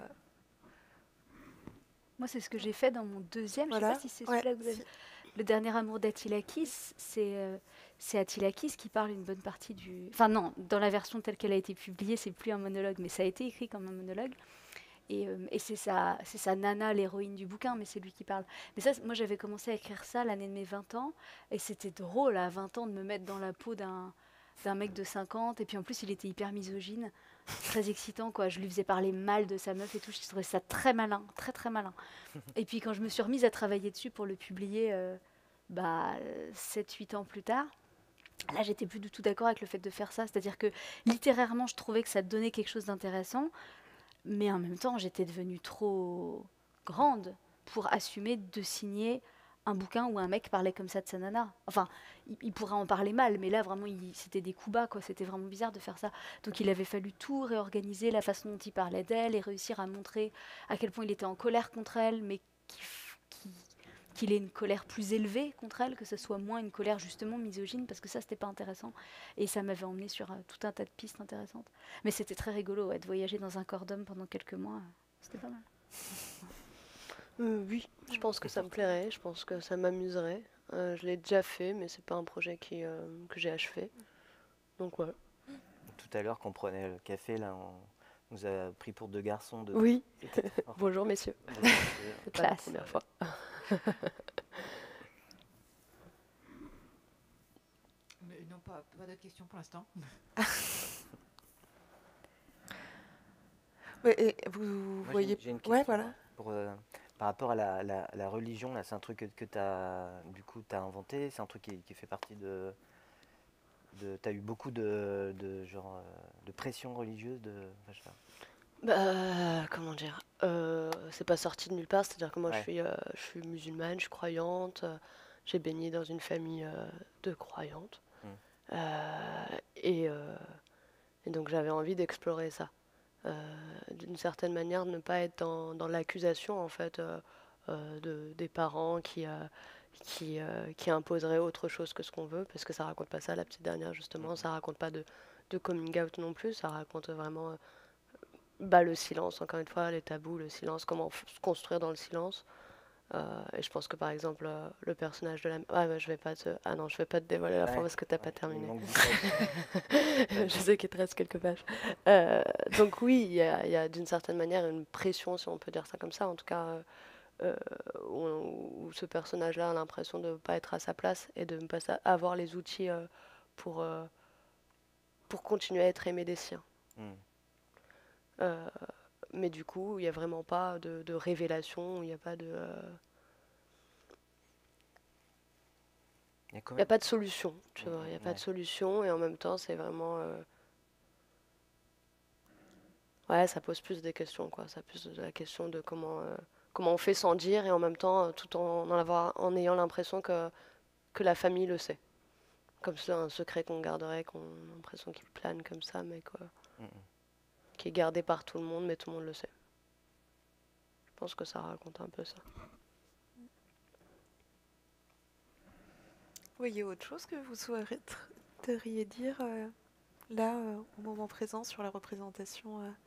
Moi, c'est ce que j'ai fait dans mon deuxième. Je sais voilà. pas si c'est Ouais, celui-là que vous avez. si. Le dernier amour d'Attilakis, c'est euh, c'est Attilakis qui parle une bonne partie du. Enfin non, dans la version telle qu'elle a été publiée, c'est plus un monologue, mais ça a été écrit comme un monologue. Et, euh, et c'est sa, c'est sa nana, l'héroïne du bouquin, mais c'est lui qui parle. Mais ça, c- moi, j'avais commencé à écrire ça l'année de mes vingt ans, et c'était drôle à vingt ans de me mettre dans la peau d'un d'un mec de cinquante, et puis en plus, il était hyper misogyne, très excitant, quoi. Je lui faisais parler mal de sa meuf et tout, je trouvais ça très malin, très très malin. Et puis quand je me suis remise à travailler dessus pour le publier euh, bah, sept huit ans plus tard, là, j'étais plus du tout d'accord avec le fait de faire ça. C'est-à-dire que littérairement, je trouvais que ça donnait quelque chose d'intéressant, mais en même temps, j'étais devenue trop grande pour assumer de signer un bouquin où un mec parlait comme ça de sa nana. Enfin, il, il pourrait en parler mal, mais là, vraiment, il- c'était des coups bas, quoi. C'était vraiment bizarre de faire ça. Donc, il avait fallu tout réorganiser, la façon dont il parlait d'elle, et réussir à montrer à quel point il était en colère contre elle, mais qu'il f- qu'il- qu'il ait une colère plus élevée contre elle, que ce soit moins une colère justement misogyne, parce que ça, c'était pas intéressant. Et ça m'avait emmené sur euh, tout un tas de pistes intéressantes. Mais c'était très rigolo, ouais, de voyager dans un corps d'homme pendant quelques mois. euh, C'était pas mal. Euh, oui, je pense que ça me plairait, je pense que ça m'amuserait. Euh, je l'ai déjà fait, mais c'est pas un projet qui, euh, que j'ai achevé. Donc ouais. Tout à l'heure, quand on prenait le café là, on nous a pris pour deux garçons de. Oui, C'était- oh, bonjour messieurs. bonjour, monsieur. C'est pas la Classe. première fois. pas, pas d'autres questions pour l'instant. Ouais, et vous Moi, j'ai voyez... une, j'ai une Ouais, question voilà. pour, euh, par rapport à la, la- la religion. Là, c'est un truc que, que tu as, du coup, t'as inventé. C'est un truc qui, qui fait partie de. de tu as eu beaucoup de, de, genre, euh, de pression religieuse de, enfin, je sais pas. Bah, comment dire? Euh, c'est pas sorti de nulle part, c'est-à-dire que moi je Ouais. suis, euh, je suis musulmane, je suis croyante, euh, j'ai baigné dans une famille euh, de croyantes. Mm. Euh, et, euh, et donc j'avais envie d'explorer ça. Euh, d'une certaine manière, de ne pas être dans, dans l'accusation en fait euh, euh, de, des parents qui, euh, qui, euh, qui imposeraient autre chose que ce qu'on veut, parce que ça raconte pas ça, la petite dernière Mm, justement, ça raconte pas de, de coming out non plus, ça raconte vraiment euh, bah, le silence, encore une fois, les tabous, le silence, comment f- se construire dans le silence. Euh, et je pense que par exemple, euh, le personnage de la... Ah, bah, je vais pas te... ah non, je vais pas te dévoiler la fin Ouais, parce que t'as pas ouais, il me terminé. manque dix pages. Je Vas-y. sais qu'il te reste quelques pages. Euh, donc oui, il y a, il y a d'une certaine manière une pression, si on peut dire ça comme ça, en tout cas, euh, euh, où, où ce personnage-là a l'impression de ne pas être à sa place et de ne pas sa- avoir les outils euh, pour, euh, pour continuer à être aimé des siens. Mm. Euh, mais du coup, il n'y a vraiment pas de, de révélation, il n'y a pas de, euh, Il y a quand il y a même. pas de solution, tu Mm, vois, il n'y a mm, pas de ouais. solution et en même temps, c'est vraiment, euh, ouais, ça pose plus des questions, quoi. Ça pose la question de comment, euh, comment on fait sans dire et en même temps, euh, tout en, en, avoir, en ayant l'impression que, que la famille le sait. Comme c'est un secret qu'on garderait, qu'on a l'impression qu'il plane comme ça, mais quoi, Mm, mm. qui est gardé par tout le monde, mais tout le monde le sait. Je pense que ça raconte un peu ça. Vous voyez autre chose que vous souhaiteriez dire euh, là, euh, au moment présent, sur la représentation euh,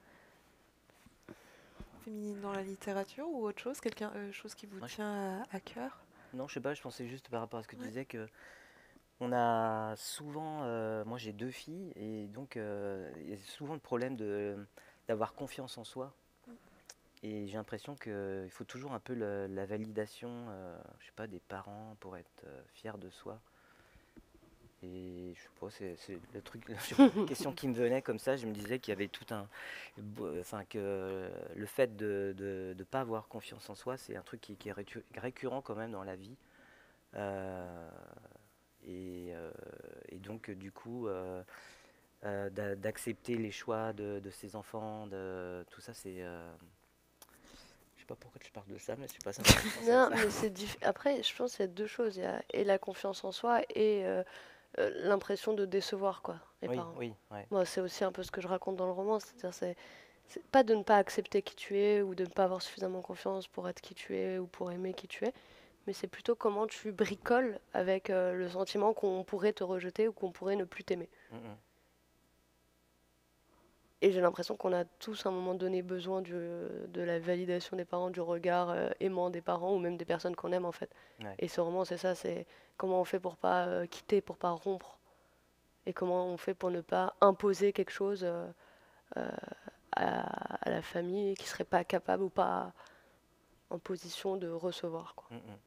féminine dans la littérature ou autre chose, quelqu'un, euh, chose qui vous Moi, je- tient à, à cœur? Non, je sais pas, je pensais juste par rapport à ce que tu Ouais. disais que on a souvent, euh, moi j'ai deux filles et donc euh, il y a souvent le problème de d'avoir confiance en soi et j'ai l'impression qu'il faut toujours un peu le- la validation, euh, je sais pas, des parents pour être euh, fier de soi. Et je sais pas, c'est c'est le truc, je sais pas, la question qui me venait comme ça, je me disais qu'il y avait tout un, bo- enfin que le fait de de, de pas avoir confiance en soi, c'est un truc qui, qui est récu- récurrent quand même dans la vie. Euh, et, euh, et donc, euh, du coup, euh, euh, d'a- d'accepter les choix de, de ses enfants, de, tout ça, c'est. Euh, je sais pas pourquoi je parle de ça, mais je sais pas, ça m'a fait penser à Non, ça. mais c'est diff- après, je pense qu'il y a deux choses. Il y a et la confiance en soi et euh, euh, l'impression de décevoir quoi, les Oui, parents. oui, ouais. Moi, c'est aussi un peu ce que je raconte dans le roman, c'est-à-dire c'est c'est pas de ne pas accepter qui tu es ou de ne pas avoir suffisamment confiance pour être qui tu es ou pour aimer qui tu es, mais c'est plutôt comment tu bricoles avec euh, le sentiment qu'on pourrait te rejeter ou qu'on pourrait ne plus t'aimer. Mm, mm. Et j'ai l'impression qu'on a tous à un moment donné besoin du- de la validation des parents, du regard euh, aimant des parents ou même des personnes qu'on aime en fait. Ouais. Et ce roman, c'est ça, c'est comment on fait pour pas euh, quitter, pour pas rompre, et comment on fait pour ne pas imposer quelque chose euh, euh, à, à la famille qui serait pas capable ou pas en position de recevoir, quoi. Mm, mm.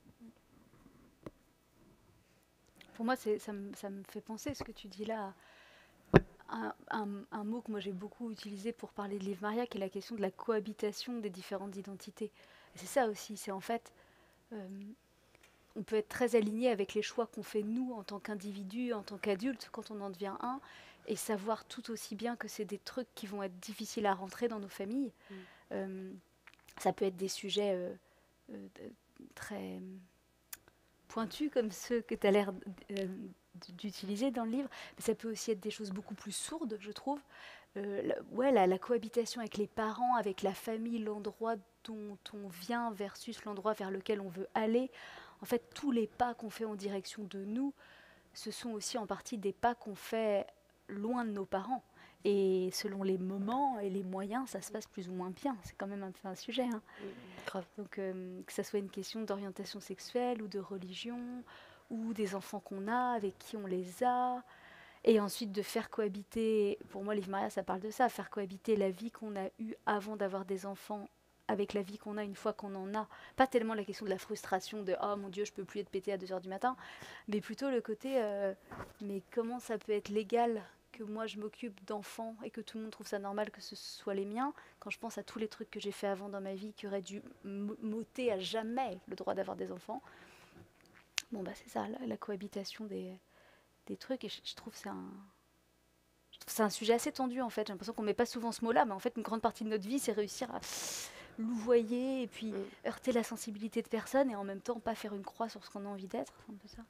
Pour moi, c'est- ça, me, ça me fait penser, ce que tu dis là, à un, un- un mot que moi j'ai beaucoup utilisé pour parler de Liv Maria, qui est la question de la cohabitation des différentes identités. Et c'est ça aussi, c'est en fait, euh, on peut être très aligné avec les choix qu'on fait nous en tant qu'individu, en tant qu'adulte, quand on en devient un, et savoir tout aussi bien que c'est des trucs qui vont être difficiles à rentrer dans nos familles. Mm. Euh, ça peut être des sujets euh, euh, de- très pointus comme ceux que tu as l'air euh, d'utiliser dans le livre, mais ça peut aussi être des choses beaucoup plus sourdes, je trouve. Euh, la, ouais, la, la cohabitation avec les parents, avec la famille, l'endroit dont on vient versus l'endroit vers lequel on veut aller. En fait, tous les pas qu'on fait en direction de nous, ce sont aussi en partie des pas qu'on fait loin de nos parents. Et selon les moments et les moyens, ça se passe plus ou moins bien. C'est quand même un peu un sujet. Hein. Mm, grave. Donc, euh, que ça soit une question d'orientation sexuelle ou de religion, ou des enfants qu'on a, avec qui on les a, et ensuite de faire cohabiter, pour moi, Liv Maria, ça parle de ça, faire cohabiter la vie qu'on a eue avant d'avoir des enfants avec la vie qu'on a une fois qu'on en a. Pas tellement la question de la frustration de oh mon Dieu, je peux plus être pété à deux heures du matin, mais plutôt le côté euh, mais comment ça peut être légal que moi je m'occupe d'enfants et que tout le monde trouve ça normal que ce soit les miens, quand je pense à tous les trucs que j'ai fait avant dans ma vie qui auraient dû m- m'ôter à jamais le droit d'avoir des enfants. Bon bah c'est ça, la, la cohabitation des, des trucs, et je, je trouve que c'est un... je trouve que c'est un sujet assez tendu en fait. J'ai l'impression qu'on met pas souvent ce mot-là, mais en fait une grande partie de notre vie c'est réussir à louvoyer et puis Mm. heurter la sensibilité de personne et en même temps pas faire une croix sur ce qu'on a envie d'être. C'est un peu ça.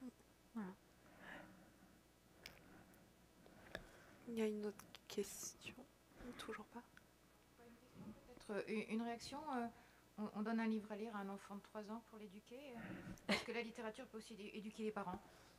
Il y a une autre question. Toujours pas. Peut-être euh, une une réaction. euh, on, on donne un livre à lire à un enfant de trois ans pour l'éduquer. euh, Est-ce que la littérature peut aussi é- éduquer les parents?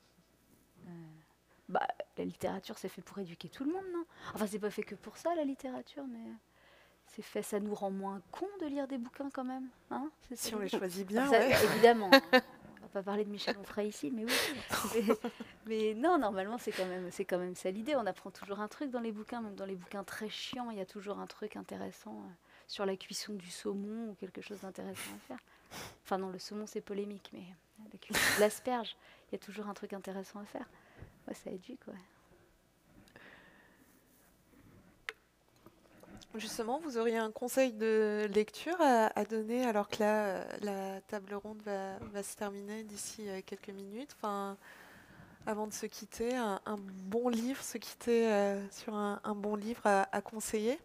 Bah, la littérature c'est fait pour éduquer tout le monde, non? Enfin c'est pas fait que pour ça la littérature, mais c'est fait, ça nous rend moins cons de lire des bouquins quand même, hein? C'est ça Si on les l'idée. choisit bien, Ça, ouais. évidemment. hein. On va pas parler de Michel Onfray ici, mais oui. Mais, mais non, normalement, c'est quand même, c'est quand même ça l'idée. On apprend toujours un truc dans les bouquins, même dans les bouquins très chiants, il y a toujours un truc intéressant euh, sur la cuisson du saumon ou quelque chose d'intéressant à faire. Enfin non, le saumon c'est polémique, mais la cuisson de l'asperge, il y a toujours un truc intéressant à faire. Ouais, ça éduque, ouais. Justement, vous auriez un conseil de lecture à, à donner alors que là, euh, la table ronde va, va se terminer d'ici euh, quelques minutes. Enfin, avant de se quitter, un, un bon livre, se quitter euh, sur un, un bon livre à, à conseiller.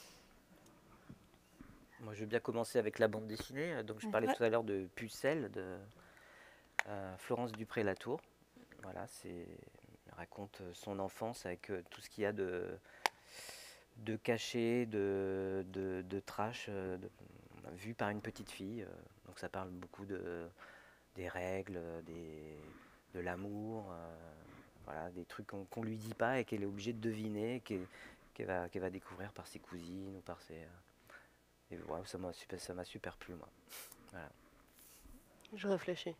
Moi, je vais bien commencer avec la bande dessinée. Donc, je parlais Ouais. tout à l'heure de Pucelle, de euh, Florence Dupré-Latour. Voilà, c'est elle raconte son enfance avec euh, tout ce qu'il y a de, de caché, de, de, de trash, euh, de- vu par une petite fille. euh. Donc, ça parle beaucoup de, des règles, des, de l'amour, euh, voilà, des trucs qu'on qu'on lui dit pas et qu'elle est obligée de deviner, qu'elle qu'elle va, qu'elle va découvrir par ses cousines ou par ses. euh, Et ouais, ça m'a super, ça m'a super plu, moi. Voilà. Je réfléchis.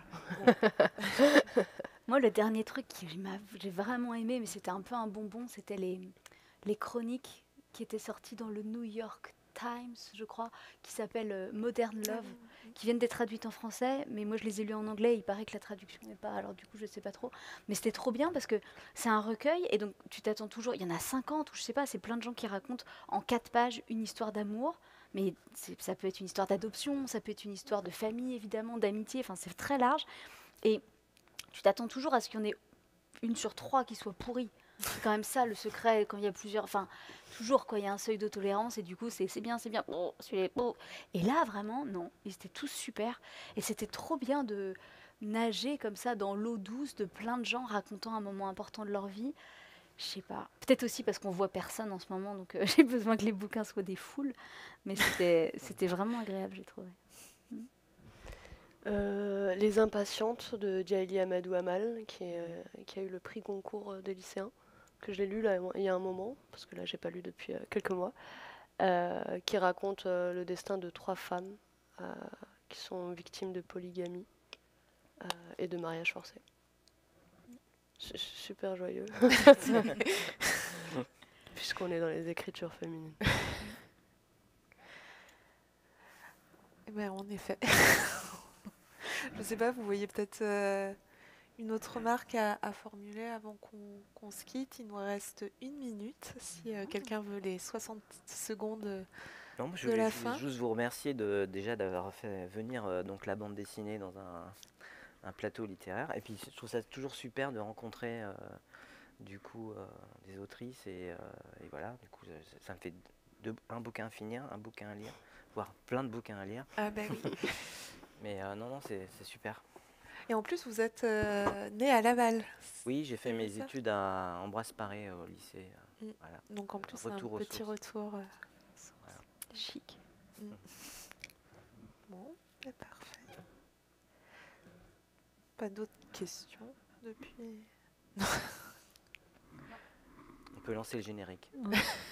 Moi, le dernier truc que j'ai vraiment aimé, mais c'était un peu un bonbon, c'était les, les chroniques qui étaient sorties dans le New York Times, je crois, qui s'appellent euh, Modern Love, qui viennent d'être traduites en français, mais moi je les ai lues en anglais, il paraît que la traduction n'est pas, alors du coup je sais pas trop, mais c'était trop bien parce que c'est un recueil, et donc tu t'attends toujours, il y en a cinquante, ou je sais pas, c'est plein de gens qui racontent en quatre pages une histoire d'amour, mais c'est- ça peut être une histoire d'adoption, ça peut être une histoire de famille évidemment, d'amitié, enfin c'est très large, et tu t'attends toujours à ce qu'il y en ait une sur trois qui soit pourrie. C'est quand même ça le secret quand il y a plusieurs. Enfin, toujours quand il y a un seuil de tolérance et du coup c'est c'est bien, c'est bien. Oh, celui-là, oh. Et là vraiment, non. Ils étaient tous super. Et c'était trop bien de nager comme ça dans l'eau douce de plein de gens racontant un moment important de leur vie. Je sais pas. Peut-être aussi parce qu'on voit personne en ce moment, donc euh, j'ai besoin que les bouquins soient des foules. Mais c'était c'était vraiment agréable, j'ai trouvé. Euh, Les Impatientes de Djaïli Amadou Amal, qui, est, euh, qui a eu le prix Goncourt euh, des lycéens, que j'ai lu là, il y a un moment, parce que là j'ai pas lu depuis euh, quelques mois, euh, qui raconte euh, le destin de trois femmes euh, qui sont victimes de polygamie euh, et de mariage forcé. C'est super joyeux, puisqu'on est dans les écritures féminines. Eh ben, en effet. Je sais pas, vous voyez peut-être euh, une autre remarque à, à formuler avant qu'on qu'on se quitte. Il nous reste une minute. Si euh, quelqu'un veut les soixante secondes euh, Non, moi, je de voulais, la je voulais fin. juste vous remercier de, déjà d'avoir fait venir euh, donc la bande dessinée dans un, un plateau littéraire. Et puis je trouve ça toujours super de rencontrer euh, du coup euh, des autrices et, euh, et voilà. Du coup, ça, ça me fait deux- un bouquin à finir, un bouquin à lire, voire plein de bouquins à lire. Ah ben oui. Mais euh, non, non, c'est c'est super. Et en plus, vous êtes euh, né à Laval. Oui, j'ai fait C'est mes ça. études à Ambroise Paré au lycée. euh, Mm. Voilà. Donc en plus, c'est un Retour aux petit sources. retour. euh, Voilà. Chic. Bon, c'est parfait. Pas d'autres questions depuis. On peut lancer le générique. Ouais.